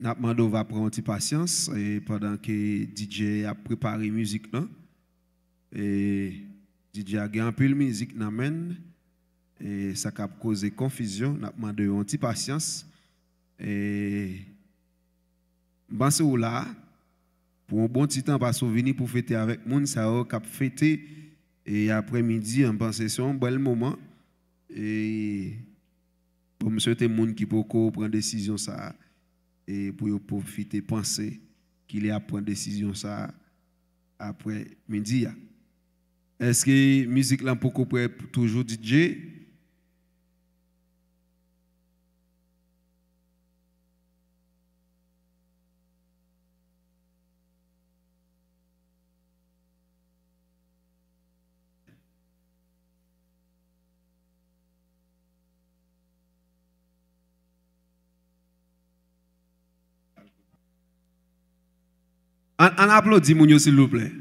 n'a demandé va prendre un petit patience et pendant que DJ a préparé musique là et DJ a gagné un peu de musique n'amène et ça a causé confusion, n'a demandé un petit patience et pense là pour un bon petit temps pas souvenir pour fêter avec monde ça a cap fêter et après-midi on pense c'est un bel moment et pour me souhaiter monde qui peut prendre décision ça et pour profiter penser qu'il est à prendre décision ça après midi. Est-ce que musique là pour toujours DJ? On applaudit Mounio s'il vous plaît.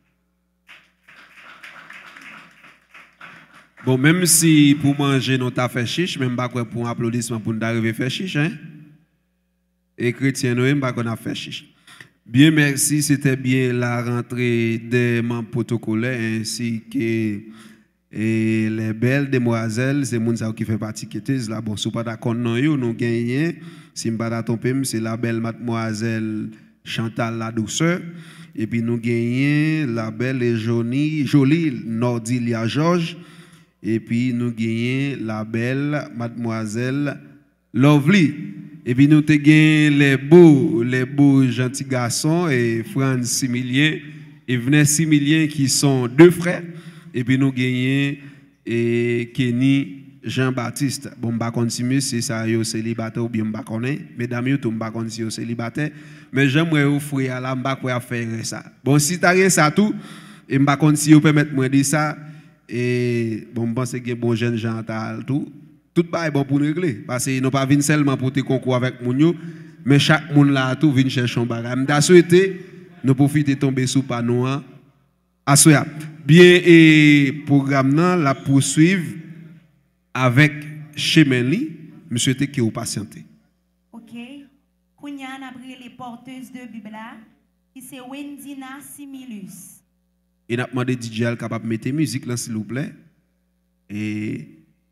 Bon, même si pour manger, nous t'as fait chiche, même pas pour un applaudissement pour nous arriver à faire chiche, hein? Et chrétien, nous, même pas qu'on a fait chiche. Bien, merci, c'était bien la rentrée des membres protocolaires ainsi que les belles demoiselles, c'est moun qui fait partie de là. Bon, si vous pas d'accord, nous gagnons. Si vous pas d'accord, c'est la belle mademoiselle Chantal la douceur. Et puis nous gagnons la belle et jolie Nordilia Georges. Et puis nous gagnons la belle mademoiselle Lovely. Et puis nous gagnons les beaux gentils garçons et Franz Similien et Venez Similien qui sont deux frères. Et puis nous gagnons Kenny Jean-Baptiste. Bon, je ne sais pas si ça est célibataire ou bien je ne sais pas. Mesdames, je ne sais pas si célibataire. Mais j'aimerais offrir à la faire ça. Bon, si tu as rien ça tout, et je ne sais pas si vous permettez de dire ça. Et bon, je pense que les bons jeunes gens tout est bon pour nous régler. Parce qu'ils n'ont pas venu seulement pour te concours avec nous, mais chaque monde là tout vient chercher un bagage. Je souhaité nous profiter de tomber sous panneau à soya. Bien, et programme la poursuivre avec Chemenli. Je souhaite que vous patientez. OK. Kounya a pris les porteuses de Bible qui c'est Wendina Similus. Et n'a demandé DJ al capable mettre musique là s'il vous plaît. Et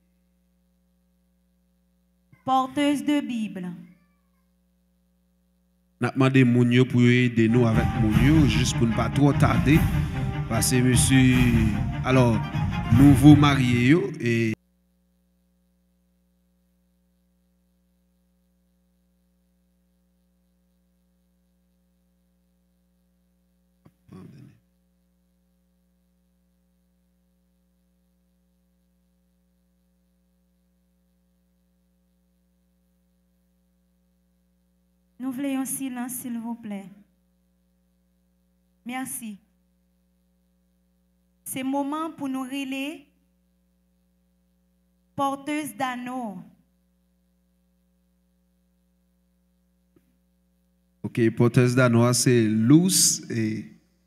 porteuse de Bible. N'a demandé Mounio pour aider nous avec Mounio juste pour ne pas trop tarder parce que monsieur alors nouveau marié et Nous voulons un silence, s'il vous plaît. Merci. C'est le moment pour nous relayer porteuse d'anneaux. OK, porteuse d'anneaux, c'est Luz et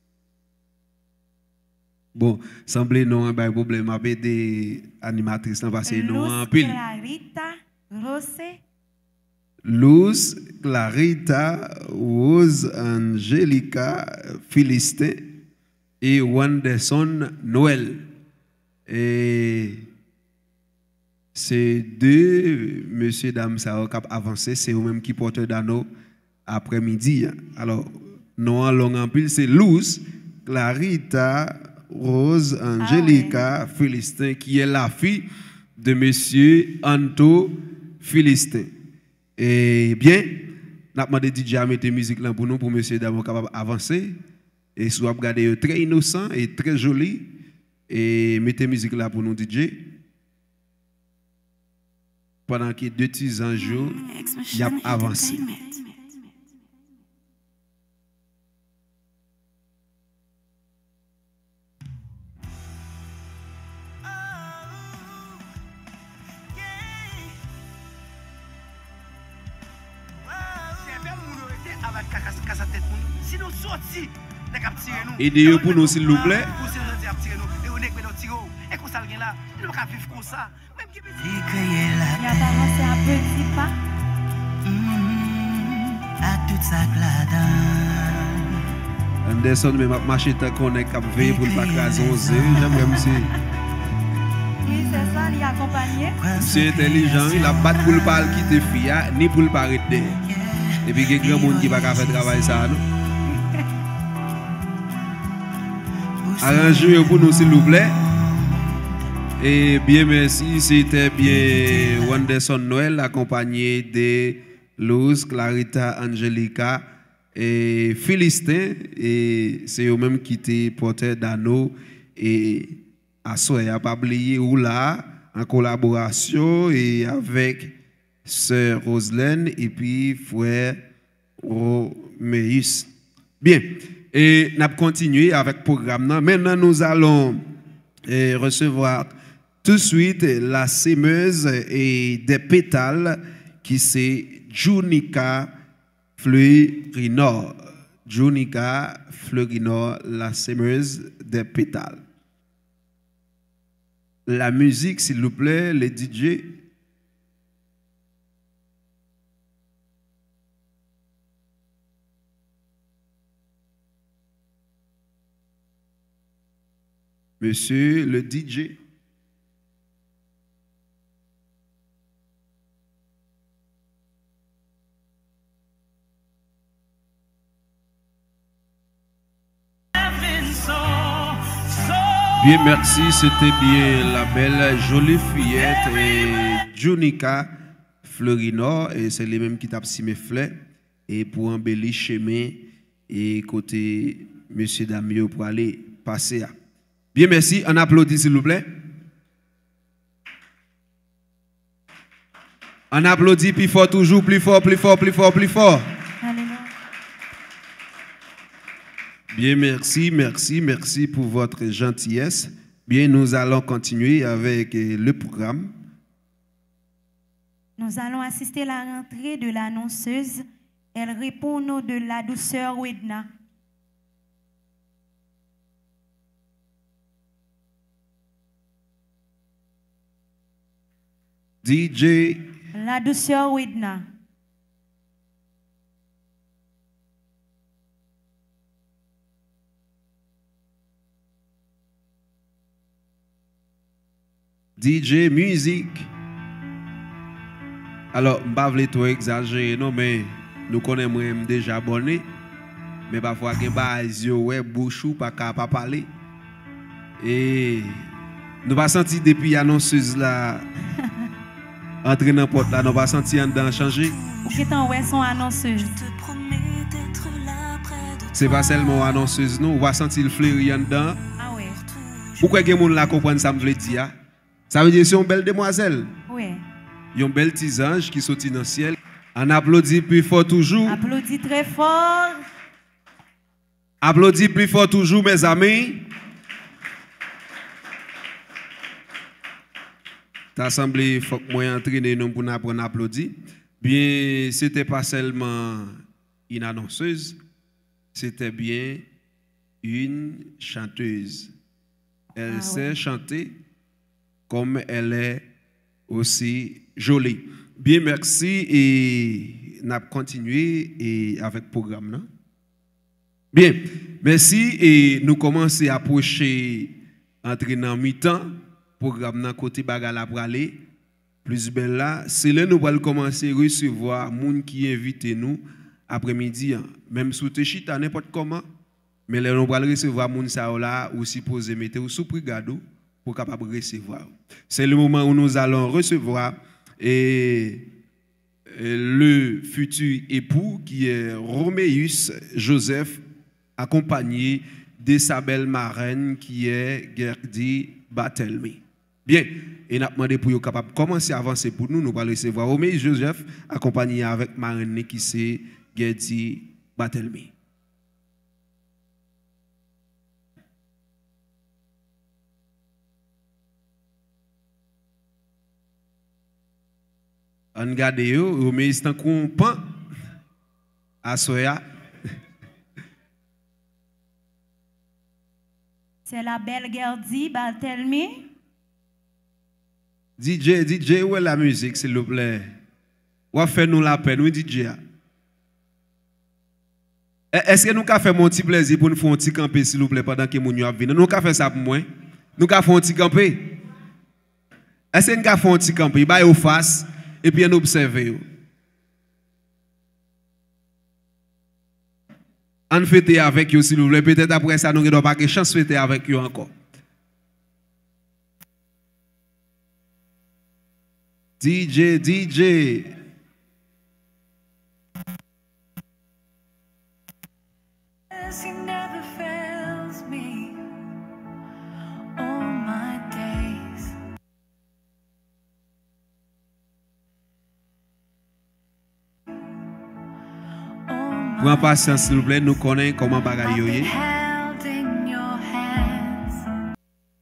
bon, semblait non un problème avec des animatrices parce que non en pile. Clarita Rosé. Luz, Clarita, Rose, Angelica, Philistin et Wanderson Noël. Et ces deux monsieur dames ça ont avancé, c'est eux-mêmes qui portent d'anneau après-midi. Alors, non en long en pile, c'est Luz, Clarita, Rose, Angelica, Philistin, qui est la fille de monsieur Anto Philistin. Et bien, nous avons demandé DJ à mettre musique là pour nous, pour monsieur d'avoir capable d'avancer. Et si vous regardez très innocent et très joli, et mettez musique là pour nous, DJ. Pendant que deux petits anges, il a avancé. Aidez-vous pour nous, s'il vous plaît. Il a avancé un petit pas. Anderson, mais ma marché tant qu'on est cap veille pour le pas craser 11. J'aimerais monsieur. Oui, c'est ça, il est accompagné. C'est intelligent, il a pas pour le pas quitter fia ni pour le pas arrêter. Et puis il y a grand monde qui va faire travail ça non. Arrangez pour nous s'il vous plaît. Et bien merci, c'était bien Wanderson Noël accompagné de Luz, Clarita, Angelica et Philistin, et c'est eux-mêmes qui étaient porteurs d'anneaux et à soi, pas oublier ou là en collaboration et avec sœur Roselaine et puis frère Roméus. Bien, et nous continué avec le programme. Maintenant, nous allons recevoir tout de suite la sémeuse et des pétales qui c'est Junica Fleurinor. Junica Fleurinor, la sémeuse des pétales. La musique, s'il vous plaît, les DJ. Monsieur le DJ. Bien, merci. C'était bien la belle, jolie fillette et Junica Fleurinor. Et c'est les mêmes qui tapent si mes fleurs. Et pour embellir chemin et côté monsieur Damio pour aller passer à. Bien, merci. On applaudit, s'il vous plaît. On applaudit plus fort, toujours plus fort, plus fort, plus fort, plus fort. Alléluia. Bien, merci, merci, merci pour votre gentillesse. Bien, nous allons continuer avec le programme. Nous allons assister à la rentrée de l'annonceuse. Elle répond au nom de la douceur Wedna. DJ. La douceur Wedna. DJ musique. Alors, je ne vais pas trop exagérer, non, mais nous connaissons déjà abonné. Mais parfois, il y a des yeux, bouche ou pas parler. Et nous pas senti depuis l'annonceuse là, entrer dans la porte là, nous pas senti en dedans changer. Qui est en son annonceuse. C'est pas seulement annonceuse, nous, on va sentir le fleuri en dedans. Ah ouais. Pourquoi que les gens là comprennent ça me veut dire? Ça veut dire que c'est une belle demoiselle. Oui. Il y a un bel petit ange qui saute dans le ciel. On applaudit plus fort toujours. Applaudis très fort. Applaudis plus fort toujours, mes amis. T'as semblé faut que moi entraîner nous pour apprendre à applaudir. Bien, c'était pas seulement une annonceuse, c'était bien une chanteuse. Elle sait chanter comme elle est aussi jolie. Bien, merci et n'a continué et avec le programme. Non? Bien, merci et nous commençons à approcher entrer dans mi-temps. Programme dans côté bagala pour aller plus belle là. C'est là nous allons commencer à recevoir gens qui invitent nous après-midi. Même sous te chita n'importe comment. Mais là nous allons recevoir gens ça là ou supposé mettre ou sous brigade pour capable recevoir. C'est le moment où nous allons recevoir le futur époux qui est Roméus Joseph accompagné de sa belle marraine qui est Gerdy Barthelemy. Bien, et nous avons demandé pour capable commencer à avancer pour nous. Nous allons recevoir Roméus Joseph accompagné avec marraine qui c'est Gerdy Barthelemy. On regarde Roméus est un pan à soya. C'est la belle Gerdy Barthelemy. DJ, où est la musique, s'il vous plaît? Ou fait nous la peine, oui, DJ? Est-ce que nous avons fait mon petit plaisir pour nous faire un petit camper, s'il vous plaît, pendant que nous avons venu? Nous avons fait ça pour moi. Nous avons fait un petit camper. Est-ce que nous avons fait un petit camper? Bah, au face, et puis nous observer. On fête avec vous, s'il vous plaît. Peut-être après ça, nous n'avons pas de chance de fêter avec vous encore. DJ. He never fails me all my days. Prends patience, s'il vous plaît. Nous connaissons comment bagaille yo ye. Held in your hands.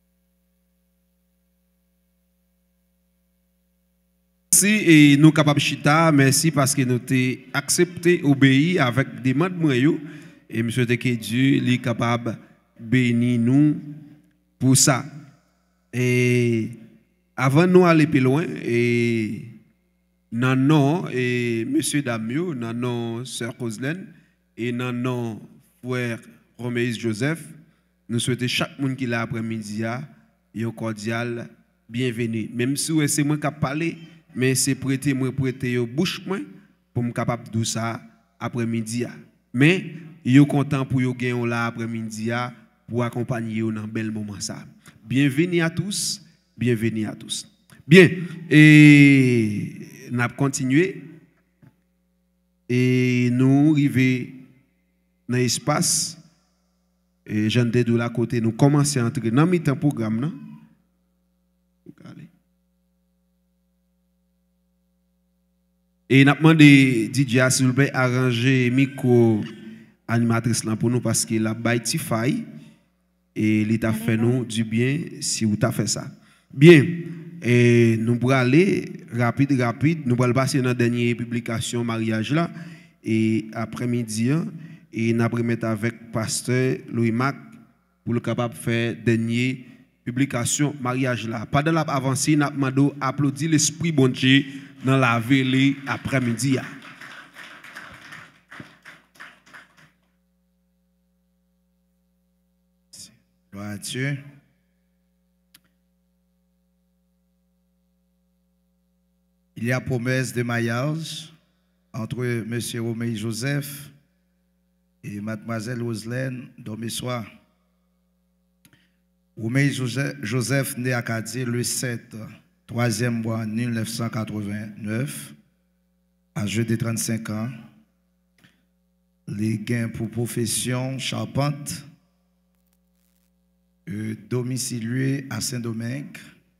Merci et nous capables chita. Merci parce que nous t'avons accepté, obéi avec des mandements yo. Et monsieur te que Dieu est capable de bénir nous pour ça. Et avant nous aller plus loin, et non, et monsieur Damio, non, sœur Coselène, et non, frère Roméis Joseph, nous souhaitons chaque monde qui est là après-midi un cordial bienvenue. Même si c'est moi qui parle, mais c'est prêter bouche moi pour me capable de ça après-midi. Mais yo content pour yo gagner là après-midi pour accompagner yo dans bel moment ça. Bienvenue à tous, bienvenue à tous. Bien, et n'a continué et nous arrivons dans l'espace et j'en de la côté nous commençons à entrer dans mi-temps programme non. Et n'a demandé DJ s'il vous plaît arranger micro animatrice là pour nous parce que la baïti faille et il t'a fait nous du bien si vous t'a fait ça. Bien, et nous pourrons aller rapide, nous allons passer dans la dernière publication mariage là et après-midi et nous allons mettre avec pasteur Louis Mac pour le capable de faire dernière publication mariage là. Pendant la avancée, nous allons applaudir l'esprit bon Dieu dans la veille après-midi. Gloire à Dieu. Il y a promesse de mariage entre M. Roméis Joseph et Mademoiselle Roselène Domissoir. Roméis Joseph né à Cadier le 7, 3e mois 1989, âgé de 35 ans. Les gains pour profession charpente. Domicilié à Saint-Domingue,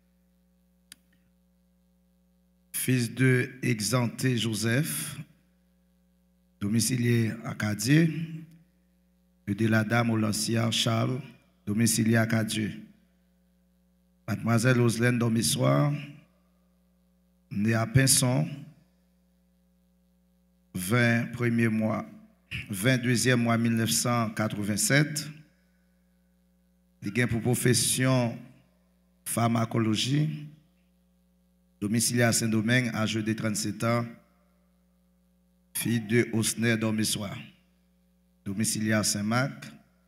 fils de Exempté Joseph, domicilié à Cadier, et de la dame Olancia Charles, domicilié à Cadier. Mademoiselle Roselène Domissoir, née à Pinson, 22e mois 1987. Il a pour profession pharmacologie, domicilié à Saint-Domingue, âgé de 37 ans, fille de Osner Domissoir, domicilié à Saint-Marc,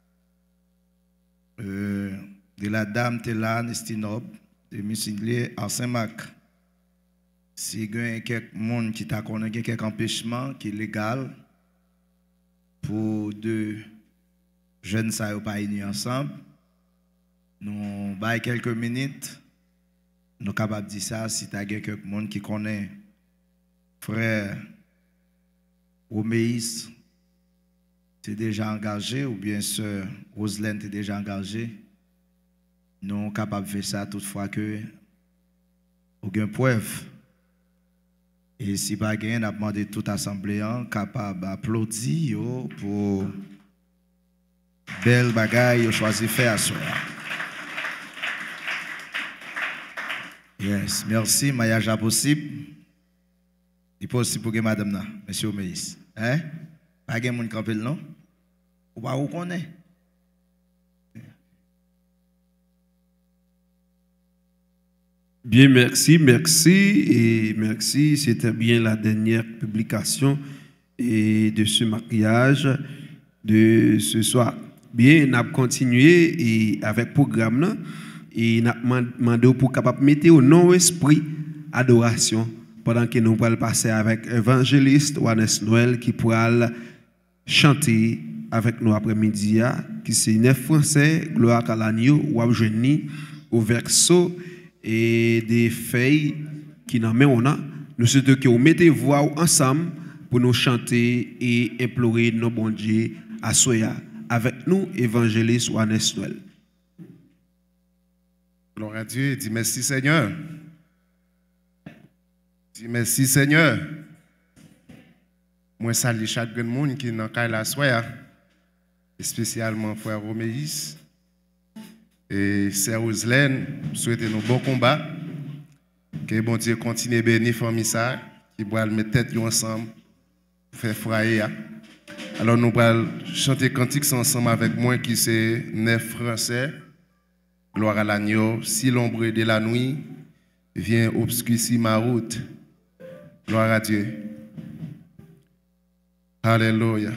de la dame Télane Estinob, domicilié à Saint-Marc. Si il y a quelqu'un qui t'a connu quelques empêchements qui est légal pour deux jeunes qui ne sont pas unis ensemble, nous avons quelques minutes, nous sommes capables de dire ça si tu as quelqu'un qui connaît frère Roméis, tu es déjà engagé, ou bien sœur Roselène, tu es déjà engagée. Nous sommes capables de faire ça toutefois que aucune preuve. Et si pas gain, on a demandé tout assembléant capable d'applaudir pour belle bagaille choisi faire à soi. Yes, merci, mariage possible. Il est possible pour que madame, monsieur Roméis. Hein? Pas de monde campé non? Ou pas où qu'on est? Bien, merci. Et merci, c'était bien la dernière publication et de ce mariage. de ce soir. Bien, nous avons continué et avec le programme là, et nous avons demandé pour capable mettre au non-esprit adoration pendant que nous allons passer avec évangéliste Wanes Noël qui pourra chanter avec nous après-midi, qui c'est 9 français, gloire à l'agneau, ou au verso et des feuilles qui n'en met on a. Nous souhaitons que vous mettez voix ensemble pour nous chanter et implorer nos bons dieux à Soya. Avec nous, évangéliste Wanes Noël. Gloire à Dieu, dis merci Seigneur. Dis merci Seigneur. Moi salue chaque monde qui est dans la Soya, spécialement frère Roméis et sœur Oslène, souhaitez nous bon combat. Que bon Dieu continue à bénir famille ça, qui va mettre tête ensemble pour faire frayer. Alors nous allons chanter cantiques ensemble avec moi qui c'est 9 français. Gloire à l'agneau, si l'ombre de la nuit vient obscurcir ma route. Gloire à Dieu. Alléluia.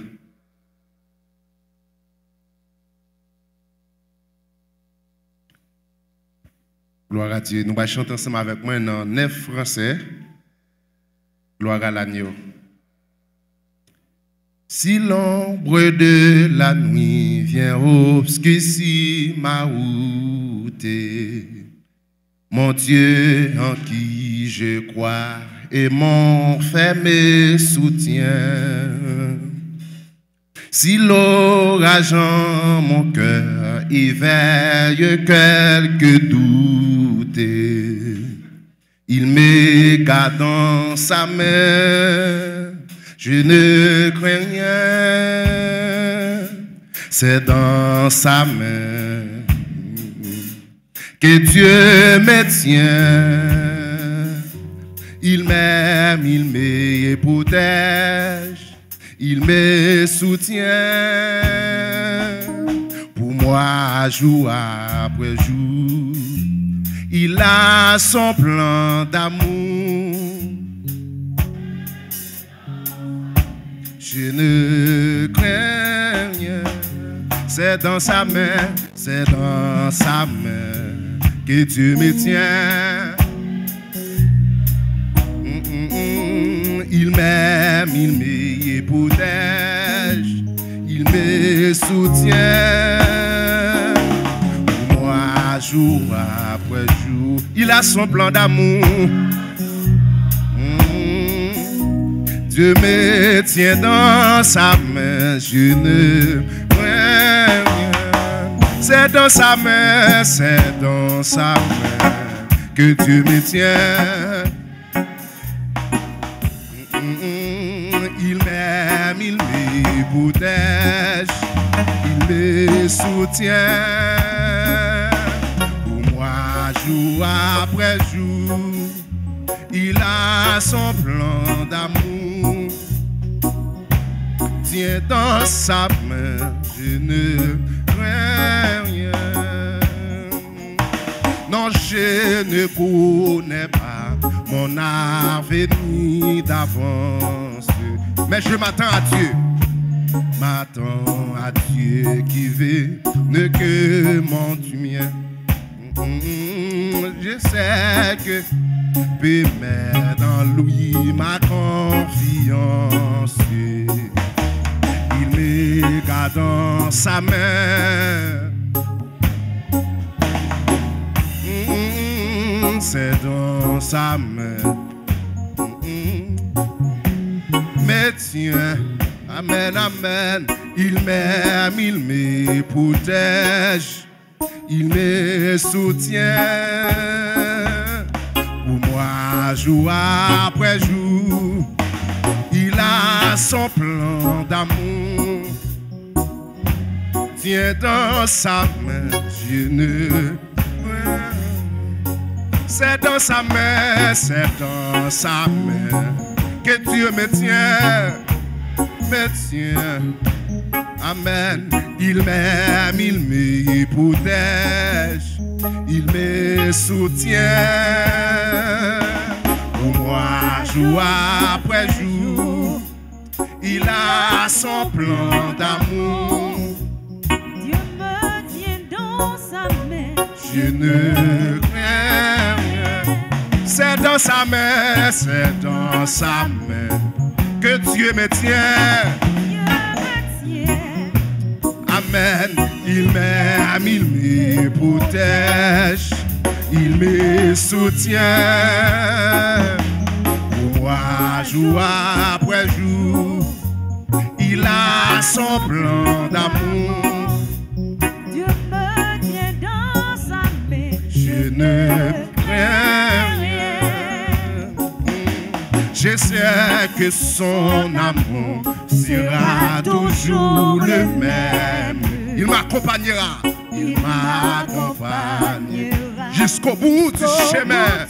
Gloire à Dieu. Nous allons chanter ensemble avec moi dans 9 français. Gloire à l'agneau. Si l'ombre de la nuit vient obscurcir ma route, mon Dieu en qui je crois et mon ferme soutien. Si l'orage en mon cœur éveille quelques doutes, il me garde dans sa main, je ne crains rien, c'est dans sa main que Dieu me tient. Il m'aime, il me protège, il me soutient. Pour moi, jour après jour, il a son plan d'amour. Je ne crains rien, c'est dans sa main, c'est dans sa main que Dieu me tient. Il m'aime, il me protège, il me soutient. Pour moi, jour après jour, il a son plan d'amour. Dieu me tient dans sa main, je ne crains rien. C'est dans sa main, c'est dans sa main que Dieu me tient. Il m'aime, il me protège, il me soutient. Pour moi, jour après jour, il a son plan d'amour. Tiens dans sa main, je ne crains rien. Non, je ne connais pas mon avenir d'avance, mais je m'attends à Dieu. M'attends à Dieu qui veut ne que mon mien. Je sais que peut mettre dans lui ma confiance. Il me garde dans sa main. C'est dans sa main. Mais tiens, amen, amen. Il m'aime, il me protège, il me soutient. Pour moi, jour après jour, il a son plan d'amour. Tiens dans sa main, je ne. C'est dans sa main, c'est dans sa main que Dieu me tient, me tient. Amen. Il m'aime, il me protège, il me soutient. Pour moi, jour après jour, il a son plan d'amour. sa main, je ne crains rien. C'est dans sa main, c'est dans sa main que Dieu me tient. Dieu me tient. Amen. Il m'aime, il me protège, il me soutient. Pour moi, jour après jour, il a son plan d'amour. Dieu me tient dans sa main, Je ne crains rien. Je sais que son amour sera toujours le même. Il m'accompagnera. Il m'accompagnera jusqu'au bout du chemin.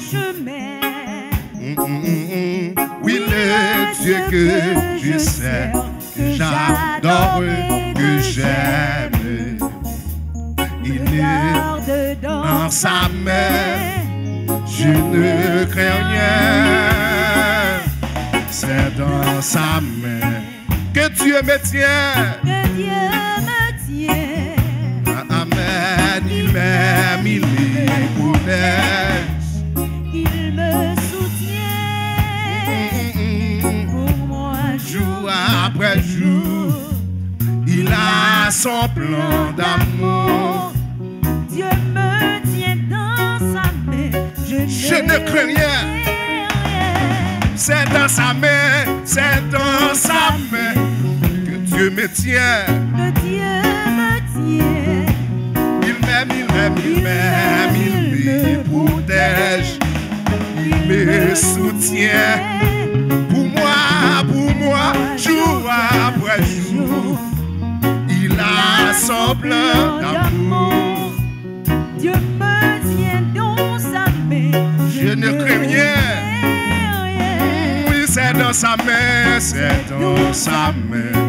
Oui, le Dieu que je sais, que j'adore, que j'aime. Il est dans sa main, je ne crains rien. C'est dans sa main que Dieu me tient. Que Dieu me tient. Amen, il m'aime, il me protège. Il me soutient. Pour moi, Jour après jour, il a son plan d'amour. Dieu me tient dans sa main. Je ne crains rien. C'est dans sa main, c'est dans sa main que Dieu me tient. Que Dieu me tient. Il m'aime, il m'aime, il m'aime, il me protège, il me soutient. Pour moi, jour après jour, il a son plein d'amour. Dieu me tient dans sa main. Je ne crains rien. Oui, c'est dans sa main, c'est dans sa main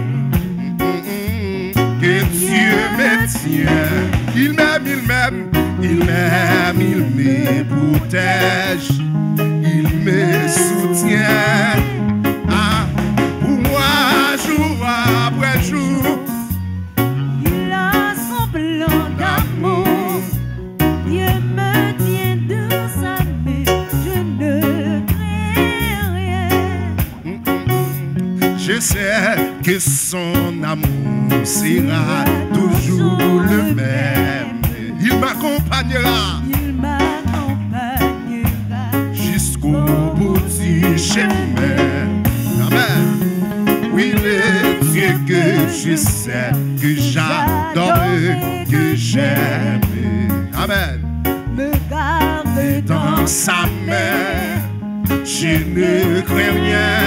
que Dieu me tient. Il m'aime, il m'aime, il m'aime, il me protège, il me soutient. Ah, pour moi, jour après jour, Il a son plan d'amour. Dieu me tient dans sa main. Je ne crains rien. je sais que son amour sera toujours le même. Il m'accompagnera Il m'accompagnera. jusqu'au bout du chemin. Amen. Oui, le Dieu que je sais, que j'adore, que j'aime. Amen. Me garde Dans sa main, je ne crains rien.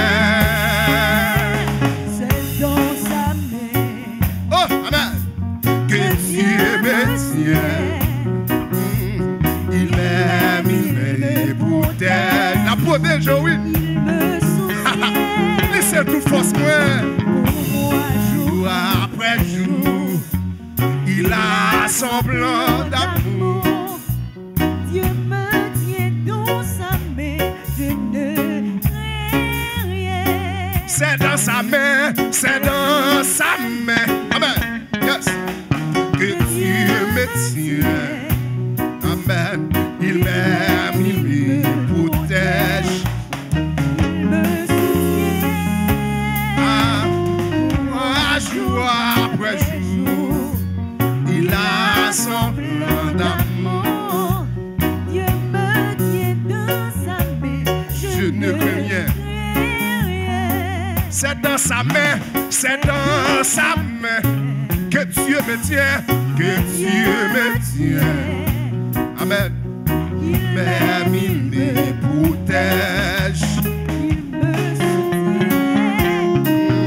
C'est dans sa main. Oh, amen. Que Dieu me tient. Il m'aime, il me protège. La protège, oui. Il me soutient. Laissez tout force, moi. Pour moi, Jour après jour, il a son plan d'amour. Dieu me tient dans sa main. Je ne crains rien. C'est dans sa main, c'est dans sa main. Amen. Yes. Que Dieu me tient. Amen. Il m'aime, il me protège. Il me soutient. Ah, jour après jour, il a son plan d'amour. Dieu me tient dans sa main. Je ne crains rien. C'est dans sa main, c'est dans sa main que Dieu me tient, que Dieu me tient. Amen. Il m'aime, il me protège. Il me soutient.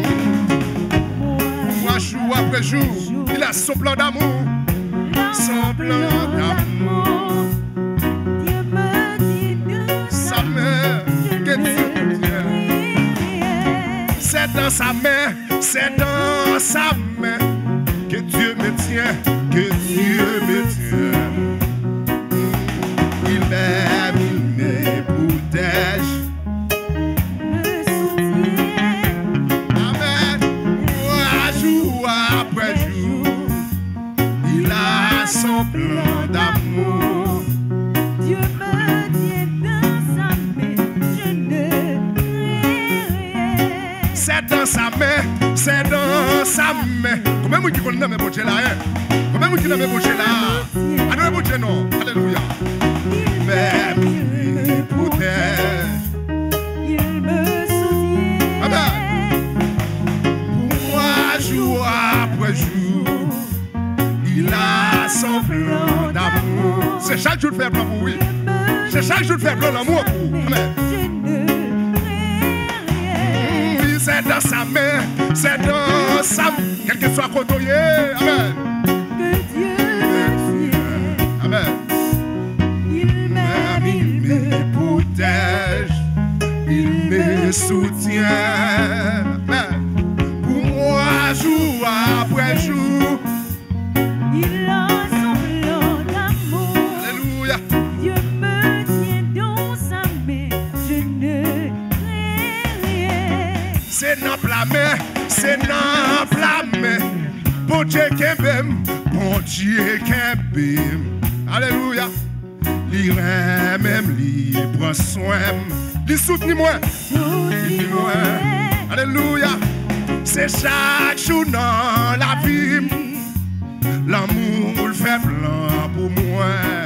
Moi, jour après jour, il a son plan d'amour. Son plan d'amour. Dieu me tient dans Sa sa main, que Dieu me tient. C'est dans sa main, c'est dans sa main que Dieu me tient, que Dieu me tient. Il m'aime, il me protège. me soutient. Amen. Jour après jour, il a son plan c'est dans sa main, c'est dans sa main. Combien de gens qui connaissent mon Dieu là? Combien de gens qui connaissent mon Dieu là? Adorez mon Dieu, non? Alléluia. Même il protège. Il me soutient. Amen. Pour moi, jour après jour, il a son plan d'amour. C'est chaque jour de faire plan pour lui. C'est chaque jour de faire plan d'amour pour vous. Amen. Oui, c'est dans sa main, c'est dans sa main. Quel que soit côtoyé. Amen. Que Dieu me tient. Amen. Il m'aime, il me Protège, il me soutient. Amen. Pour moi, jour après jour. Il a son plan d'amour. Alléluia. Dieu me tient dans sa main. Je ne crains rien. C'est dans la main, c'est dans la main. Bon Dieu qui m'aime, bon Dieu qui m'aime. Alléluia. Il même, il prend soin. Il soutient moi. Soutient-moi. Alléluia. C'est chaque jour dans la vie. L'amour le fait blanc pour moi.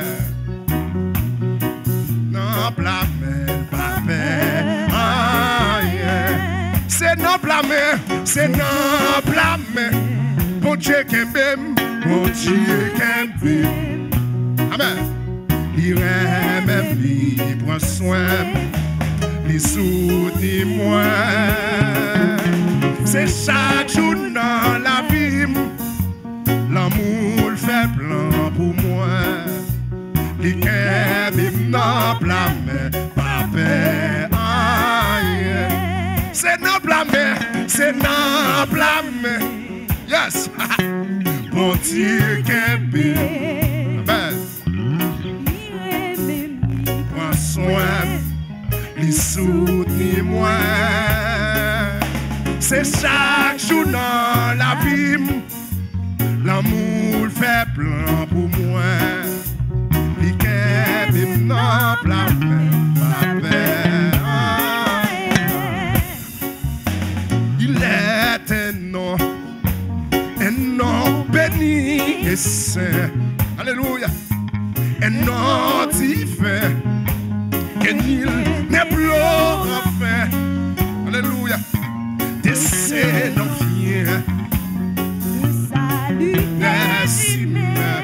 Non, la main, papa. Ah, yeah. C'est non, la main, c'est non, la main. Bon Dieu qui m'aime, bon Dieu qui m'aime. Amen. Il même, il prend soin. Il soutient moi. C'est chaque jour dans la vie. L'amour le fait blanc pour moi. Il m'aime dans la main, papa. Ah, yeah. C'est dans la main, c'est dans la main. Yes. Bon Dieu qui m'aime. Amen. Prends soin, il soutient moi. C'est chaque jour dans la vie. L'amour fait blanc pour moi. Il m'aime dans la main, papa. Il est un nom béni et saint. Alléluia. Un nom divin. Et il n'est plus enfin. Alléluia. Des noms viens. Salut des humains.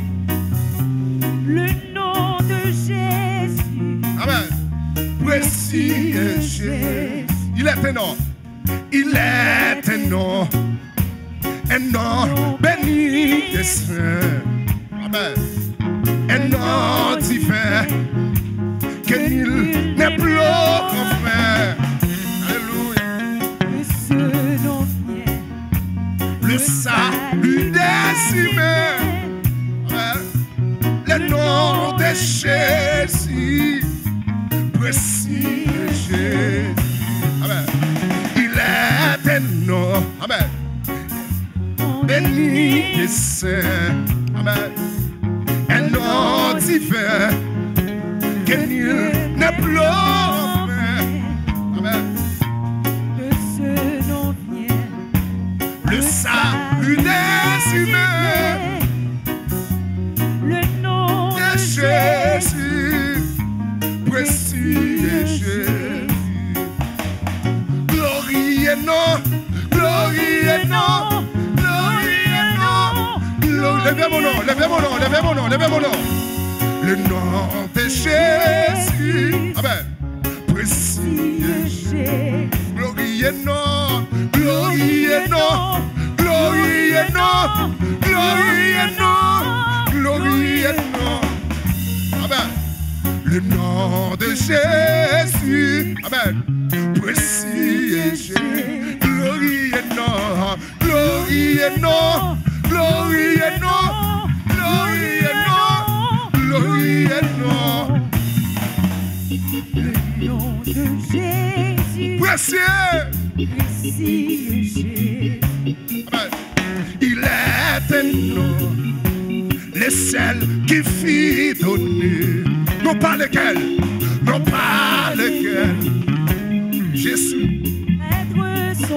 Le nom de Jésus. Amen. Précis est Jésus. Il est un nom. Il est un nom. Un nom béni et saint. Amen. Un nom divin. Qu'il n'est plus enfin. Alléluia. Que ce nom vient. Le salut des humains. Amen. Le nom de Jésus. Précis de Jésus. Amen. Il est un nom. Amen. Béni et saint. Amen. Un nom divin. Qu'il n'est plus enfin. Amen. Que ce nom vient. Le salut des humains. Le nom De Jésus, précis de Jésus. Glorie et nom, glorie et nom, glorie et nom. Levez mon nom, levez mon nom, levez mon nom, levez mon nom. Le nom de Jésus, amen. Précis de Jésus. Glorie et nom, glorie et nom, glorie et nom, glorie et nom, glorie et nom. Amen. Le nom de Jésus, amen. Précis et Jésus. Glorie et nom, glorie et nom, glorie et nom, glorie et nom, glorie et nom. Le nom de Jésus. Précieux. Précis et Jésus. Amen. Il est un nom, les seuls qui fit donner. Non pas lequel, non pas lequel. Jésus. Être son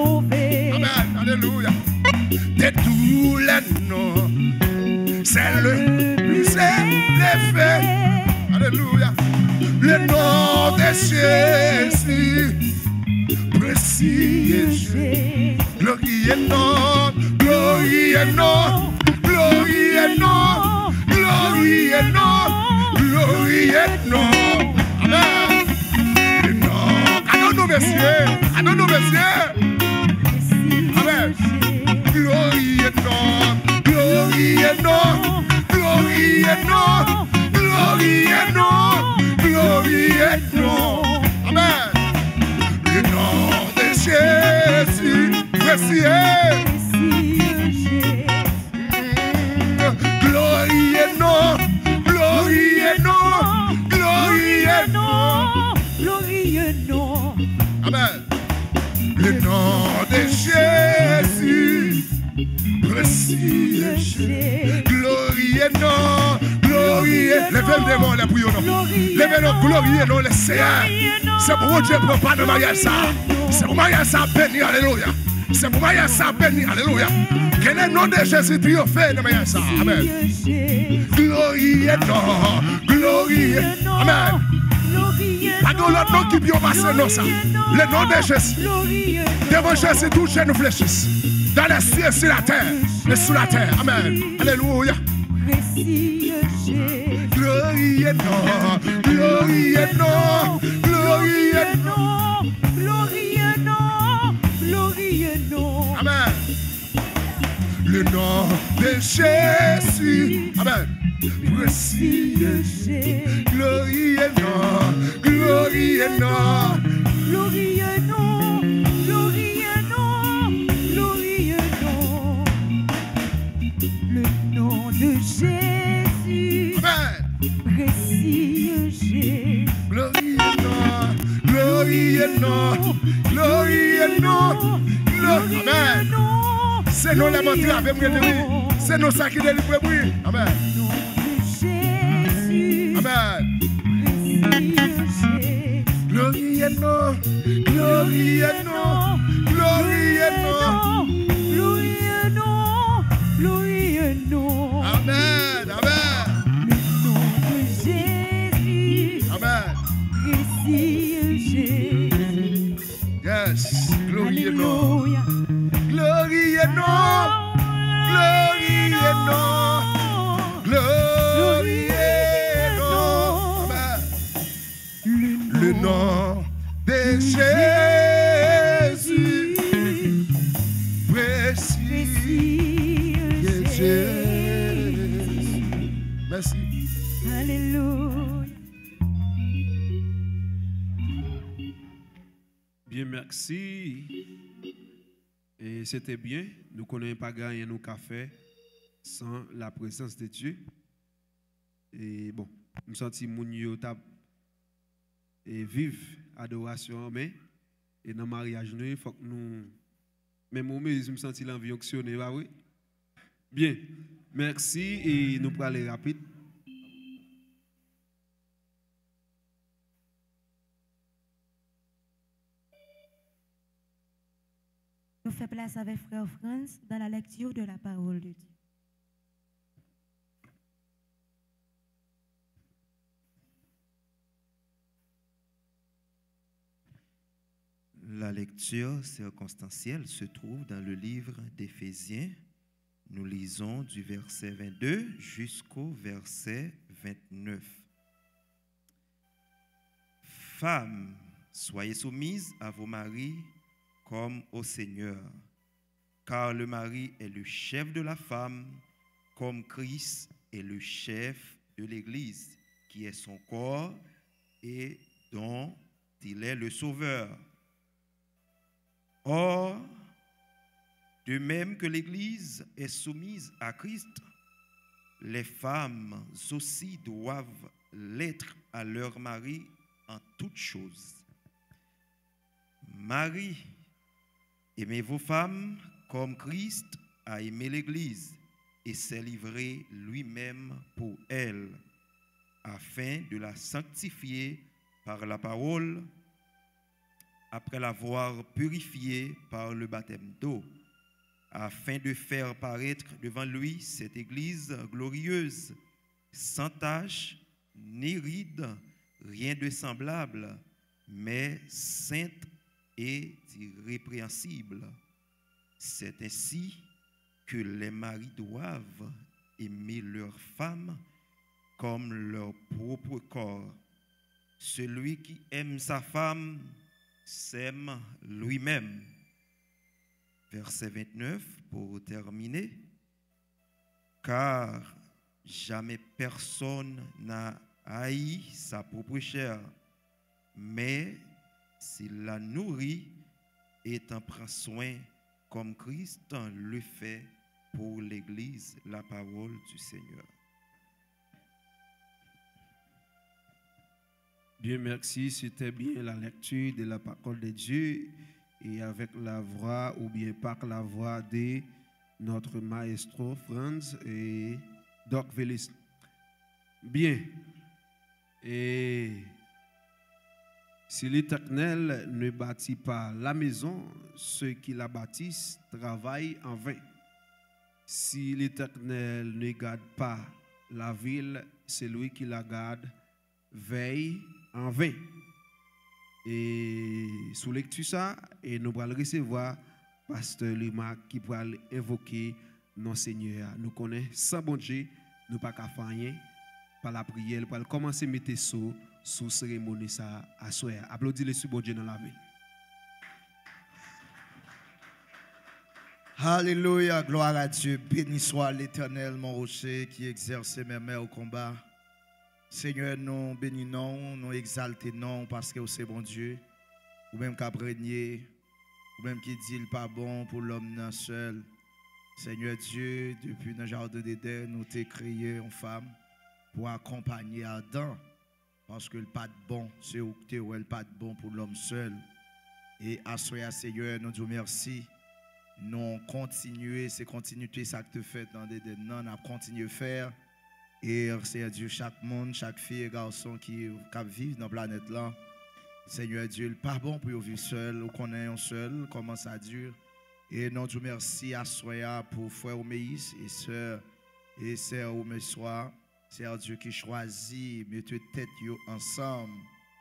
nom de Jésus, précieux Jésus. Glorie et nom, glorie et nom, glorie et nom, glorie et nom, glorie et nom. Amen. Le nom, allons-nous, messieurs, allons-nous, messieurs. Amen. Glorie et nom, glorie et nom, glorie et nom, glorie et nom, glorie et nom. Amen. Le nom de Jésus, précieux. Glorie et nom, glorie et nom, glorie et nom, glorie et nom. Amen. Le nom de Jésus, précieux Jésus. Glorie et nom, glorie et nom. Levez le nom, les prions. Levez le glorie et nom, les Seigneur. C'est pour Dieu pour pas de mariage ça. C'est pour mariage ça béni, alléluia. C'est pour mariage ça béni, alléluia. Que le nom de Jésus triomphe de mariage ça. Amen. Glorie et nom, glorie et nom. Amen. Pas de l'autre nom qui peut passer non ça. Le nom de Jésus. Devant Jésus, tout genou fléchisse. Dans les cieux, sur la terre et sous la terre. Amen. Alléluia. Glorie et nom, glorie et nom, glorie et nom, glorie et nom, glorie et nom. Amen. Le nom de Jésus. Amen. Précieux Jésus. Glorie et nom, glorie et nom, glorie et nom, glorie et nom, glorie et nom. Le nom de Jésus. Amen. Précieux Jésus. Glorie et nom, glorie et nom, glorie et nom, glorie et nom. C'est nous les mentir avec moi. C'est nous ça qui délivre moi. Amen. Amen. Glorie et nom, glorie et nom, glorie et nom, glorie et nom, glorie et nom. Amen, amen. Le nom de Jésus. Amen. Précieux Jésus. Yes, glorie et nom, glorie et nom, glorie et nom, glorie et nom. Amen. Le nom de Jésus, précieux Jésus. Merci. Alléluia. Bien, merci. Et c'était bien. Nous ne connaissons pas gagner nos cafés sans la présence de Dieu. Et bon, je me sens que et vivre adoration, mais et dans le mariage, il faut que nous. Même moi, je me sens l'envie d'auctionner, oui. Bien, merci et nous allons aller rapide. Nous faisons place avec Frère Franz dans la lecture de la parole de Dieu. La lecture circonstancielle se trouve dans le livre d'Éphésiens. Nous lisons du verset 22 jusqu'au verset 29. Femmes, soyez soumises à vos maris comme au Seigneur, car le mari est le chef de la femme, comme Christ est le chef de l'Église, qui est son corps et dont il est le sauveur. Or, de même que l'Église est soumise à Christ, les femmes aussi doivent l'être à leur mari en toutes choses. Marie, aimez vos femmes comme Christ a aimé l'Église et s'est livré lui-même pour elle, afin de la sanctifier par la parole, après l'avoir purifiée par le baptême d'eau, afin de faire paraître devant lui cette Église glorieuse, sans tache, ni ride, rien de semblable, mais sainte et irrépréhensible. C'est ainsi que les maris doivent aimer leurs femmes comme leur propre corps. Celui qui aime sa femme s'aime lui-même. Verset 29 pour terminer. Car jamais personne n'a haï sa propre chair, mais s'il la nourrit et en prend soin comme Christ le fait pour l'Église, la parole du Seigneur. Bien, merci. C'était bien la lecture de la parole de Dieu et avec la voix ou bien par la voix de notre maestro Franz et Doc Vélis. Bien. Et si l'Éternel ne bâtit pas la maison, ceux qui la bâtissent travaillent en vain. Si l'Éternel ne garde pas la ville, celui qui la garde veille en vain. Et sous lecture ça, et nous allons recevoir Pasteur Lima qui pourra invoquer nos seigneurs. Nous connaissons sans bon Dieu, nous pas qu'à faire rien par la prière, pour commencer à mettre sous cérémonie ça à soir. Applaudissez le bon Dieu dans la vie. Alléluia, gloire à Dieu. Béni soit l'Éternel, mon rocher, qui exerce mes mains au combat. Seigneur, nous bénissons, nous exaltons parce que c'est bon Dieu. Ou même qu'à régner, ou même qui dit le pas bon pour l'homme seul. Seigneur Dieu, depuis le jardin d'Éden, nous t'ai créé en femme pour accompagner Adam. Parce que le pas de bon, c'est où tu es, le pas de bon pour l'homme seul. Et à soi, Seigneur, nous disons merci. Nous continuer, c'est continuer ça que tu fais dans l'Éden. Non, on a continué à faire. Et Seigneur Dieu, chaque monde, chaque fille et garçon qui vivent dans la planète là, Seigneur Dieu, le pas bon pour vivre seul, ou qu'on est seul, comment ça dure. Et nous disons merci à Soya pour frère Oméis et sœur Omésois, Seigneur Dieu qui choisit, mettre tête ensemble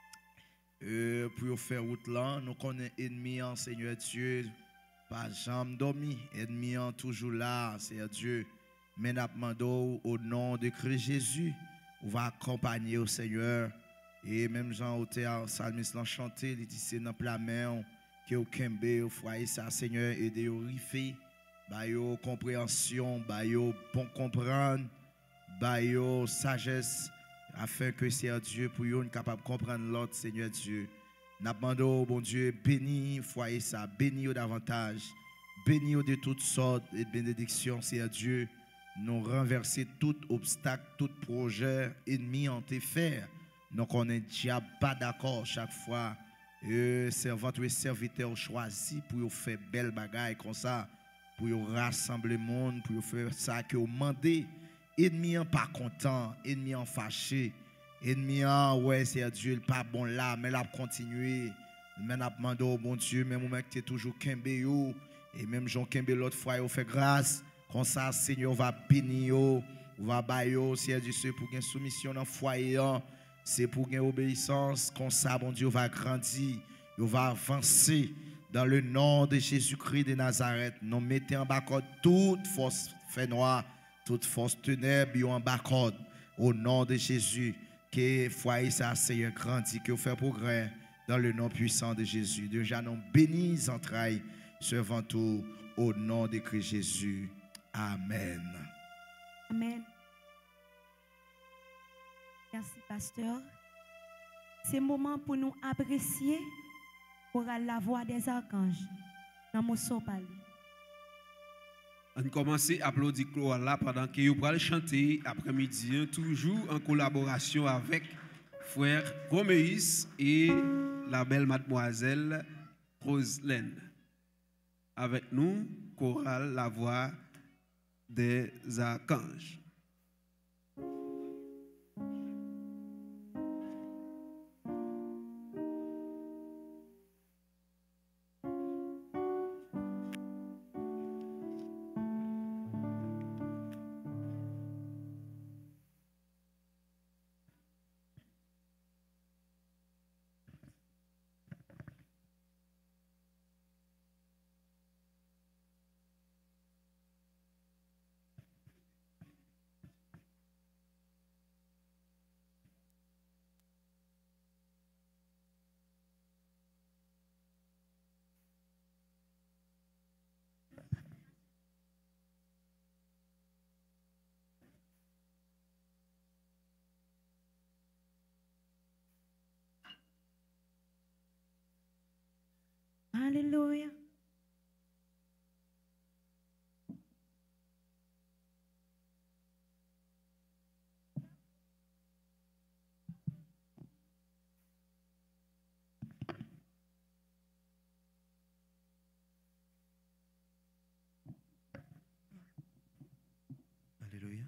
pour faire route là. Nous connaissons ennemi en Seigneur Dieu, pas jamais dormi, ennemi en toujours là, Seigneur Dieu. Mais nous demandons au nom de Christ Jésus, on va accompagner au Seigneur. Et même Jean Auteur, Salmiste l'a chanté, il dit c'est dans la main que au Kembe, au foyer, ça Seigneur, aider au rifer, bayo compréhension, bayo bon comprendre, bayo sagesse, afin que c'est Dieu pour nous capable de comprendre l'autre, Seigneur Dieu. Nous demandons, bon Dieu, bénis foyer ça, bénis davantage, bénis de toutes sortes de bénédictions, Seigneur Dieu. Nous renverser tout obstacle, tout projet ennemi en te faire. Nous connaissons diable pas d'accord chaque fois. Votre serviteur choisi pour faire belle bagaille comme ça, pour rassembler le monde, pour faire ça que vous demandez. Ennemi en pas content, ennemi en fâché, ennemi en ouais c'est Dieu le pas bon là, mais là continuer. Mais n'a demandé au bon Dieu, même au mec qui est toujours kembe yo et même Jean kembe l'autre fois il fait grâce. Comme ça, Seigneur va bénir, va bailler, Seigneur Dieu, pour une soumission dans le foyer, c'est pour une obéissance. Comme ça, bon Dieu va grandir, il va avancer dans le nom de Jésus-Christ de Nazareth. Nous mettons en bas toute force fait noire, toute force ténèbres en bas au nom de Jésus. Que foyer ça, Seigneur, grandit, que vous fait progrès dans le nom puissant de Jésus. Déjà, nous bénissons entrailles, servant tout au nom de Christ Jésus. Amen. Amen. Merci, pasteur. C'est le moment pour nous apprécier pour la voix des archanges dans mon sopali. On commence à applaudir Chloé là pendant que vous allez chanter après-midi, toujours en collaboration avec frère Roméis et la belle mademoiselle Roselaine. Avec nous, chorale La Voix des Archanges. Alléluia. Alléluia.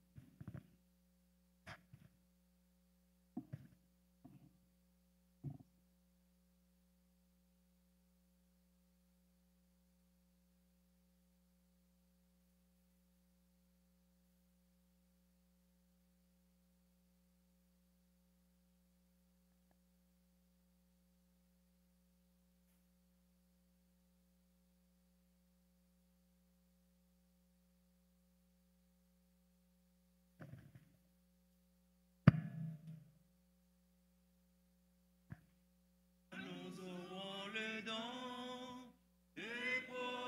Nous aurons le don de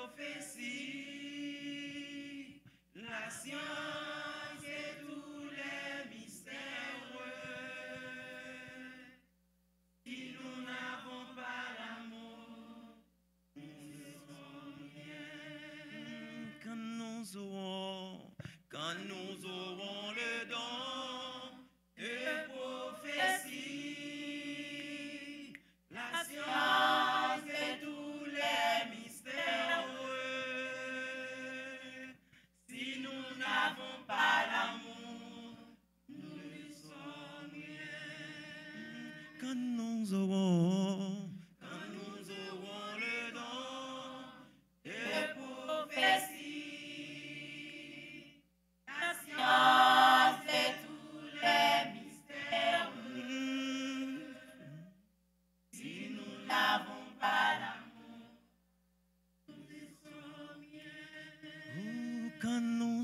prophétie, la science et tous les mystères. Si nous n'avons pas l'amour, nous ne sommes rien. Quand nous aurons le don de prophétie, la science et tous les mystères. Si nous n'avons pas l'amour, nous ne sommes rien. Quand nous aurons le don de prophétie, la science et tous les mystères. Si nous n'avons pas l'amour, nous ne sommes rien. Quand nous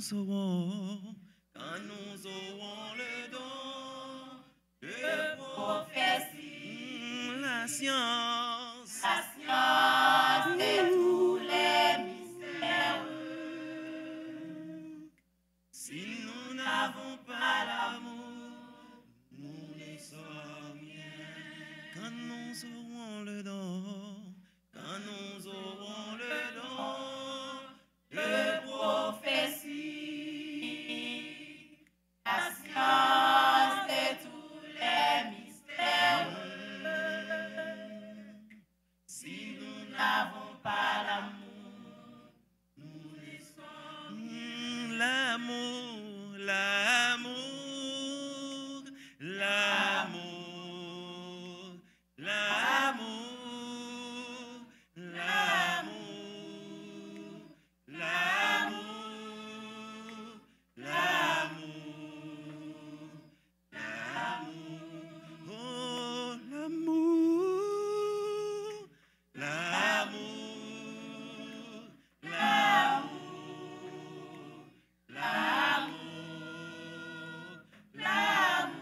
aurons le don de prophétie, la science et tous les mystères. Si nous n'avons pas l'amour, nous ne sommes rien. Quand nous aurons le don de prophétie, la science et tous les mystères. Si nous n'avons pas l'amour, nous ne sommes rien. L'amour, l'amour, l'amour, l'amour, l'amour, l'amour, l'amour, l'amour, oh l'amour, l'amour, l'amour, l'amour,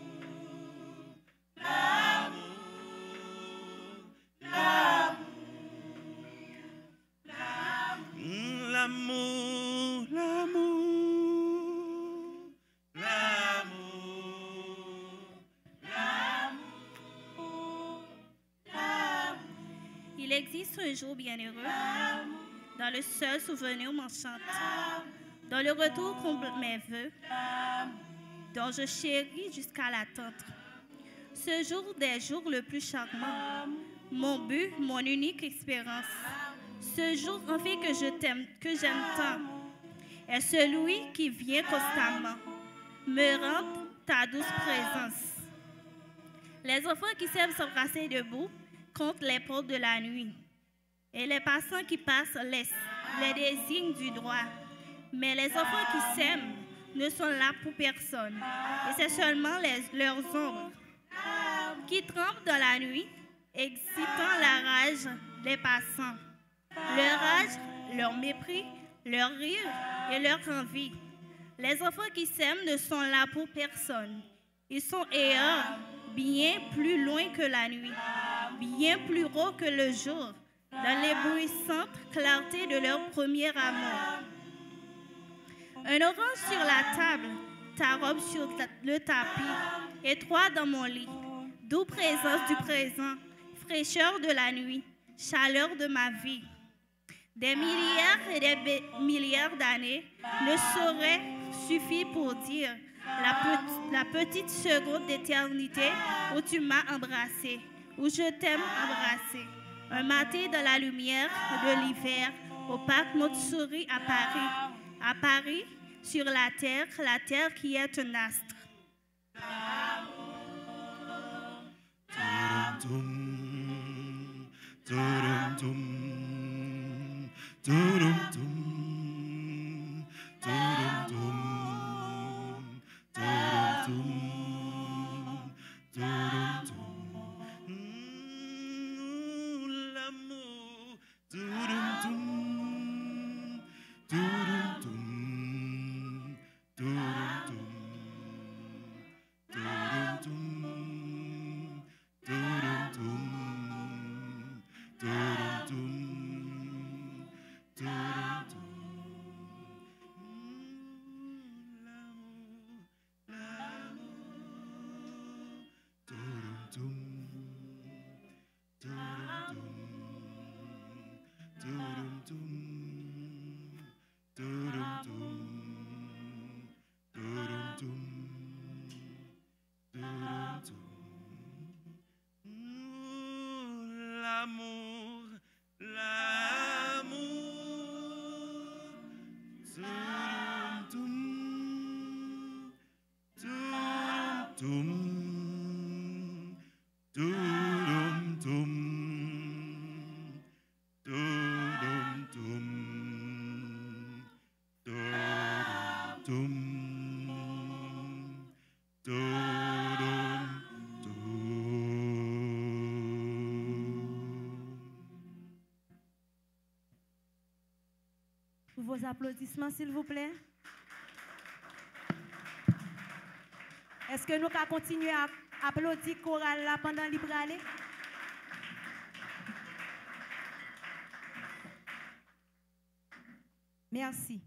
l'amour, l'amour, Il existe un jour bienheureux dans le seul souvenir m'enchante, dans le retour comble mes voeux, dont je chéris jusqu'à l'attente. Ce jour des jours le plus charmant, mon but, mon unique espérance. Ce jour en fait que je t'aime, que j'aime tant, est celui qui vient constamment me rendre ta douce présence. Les enfants qui s'aiment s'embrasser debout comptent les portes de la nuit, et les passants qui passent laissent les désignes du droit. Mais les enfants qui s'aiment ne sont là pour personne, et c'est seulement leurs ombres qui tremblent dans la nuit, excitant la rage des passants. Leur rage, leur mépris, leur rire et leur envie. Les enfants qui s'aiment ne sont là pour personne. Ils sont errants, bien plus loin que la nuit, bien plus haut que le jour, dans l'éblouissante clarté de leur premier amour. Un orange sur la table, ta robe sur le tapis, et toi dans mon lit. Doux présence du présent, fraîcheur de la nuit, chaleur de ma vie. Des milliards et des milliards d'années ne sauraient suffire pour dire la petite seconde d'éternité où tu m'as embrassé, où je t'aime embrassé. Un matin dans la lumière de l'hiver, au parc Montsouris à Paris. À Paris, sur la terre qui est un astre. Vos applaudissements, s'il vous plaît. Est-ce que nous pouvons continuer à applaudir le choral là pendant le aller? Merci.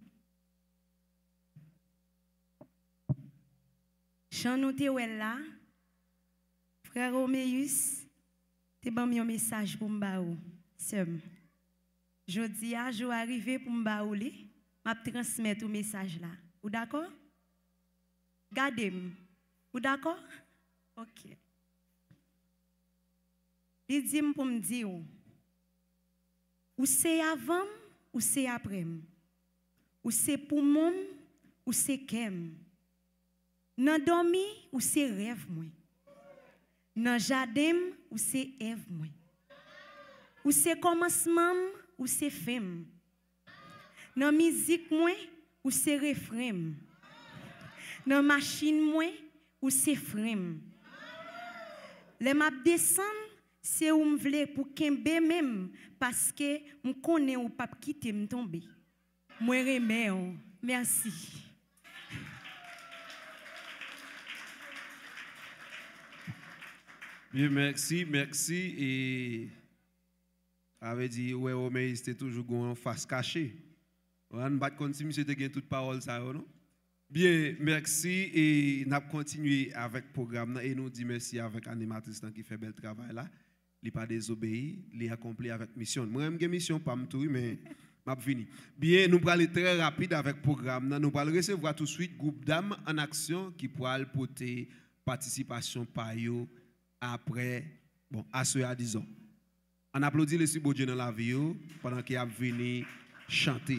Jean nous là, frère Roméus, tu as un message pour m'baou. Je dis à je arrivé pour m'baouli, m'a transmettre le message là. Vous d'accord? Gardez-moi. Vous d'accord? OK. Il dit pour me dire ou c'est avant ou c'est après. Ou c'est pour moi ou c'est kem. Nan dormi ou c'est rêve moi. Nan jardin ou c'est Ève moi. Ou c'est commencement ou c'est fin. Nan musique moi ou c'est refrain. Nan machine moi ou c'est frein. Les m'a descend c'est où m'vle pour kembe même parce que me connais ou pas quitter me tomber. Moi remè. Merci. Bien, merci. Et avait dit, ouais, mais c'était toujours en face cachée. On ne va pas continuer, monsieur, de toute parole, ça, non? Bien, merci. Et nous avons continué avec le programme et nous disons merci avec l'animatrice qui fait bel travail là. Il n'a pas désobéi, il a accompli avec mission. Moi, j'ai une mission, pas tout, mais je vais venir. Bien, nous allons aller très rapide avec le programme. Nous allons recevoir tout de suite groupe d'âmes en action qui pourra porter participation par eux après, bon, à ce à 10 ans. On applaudit les subodjés dans la vie pendant qu'ils a venu chanter.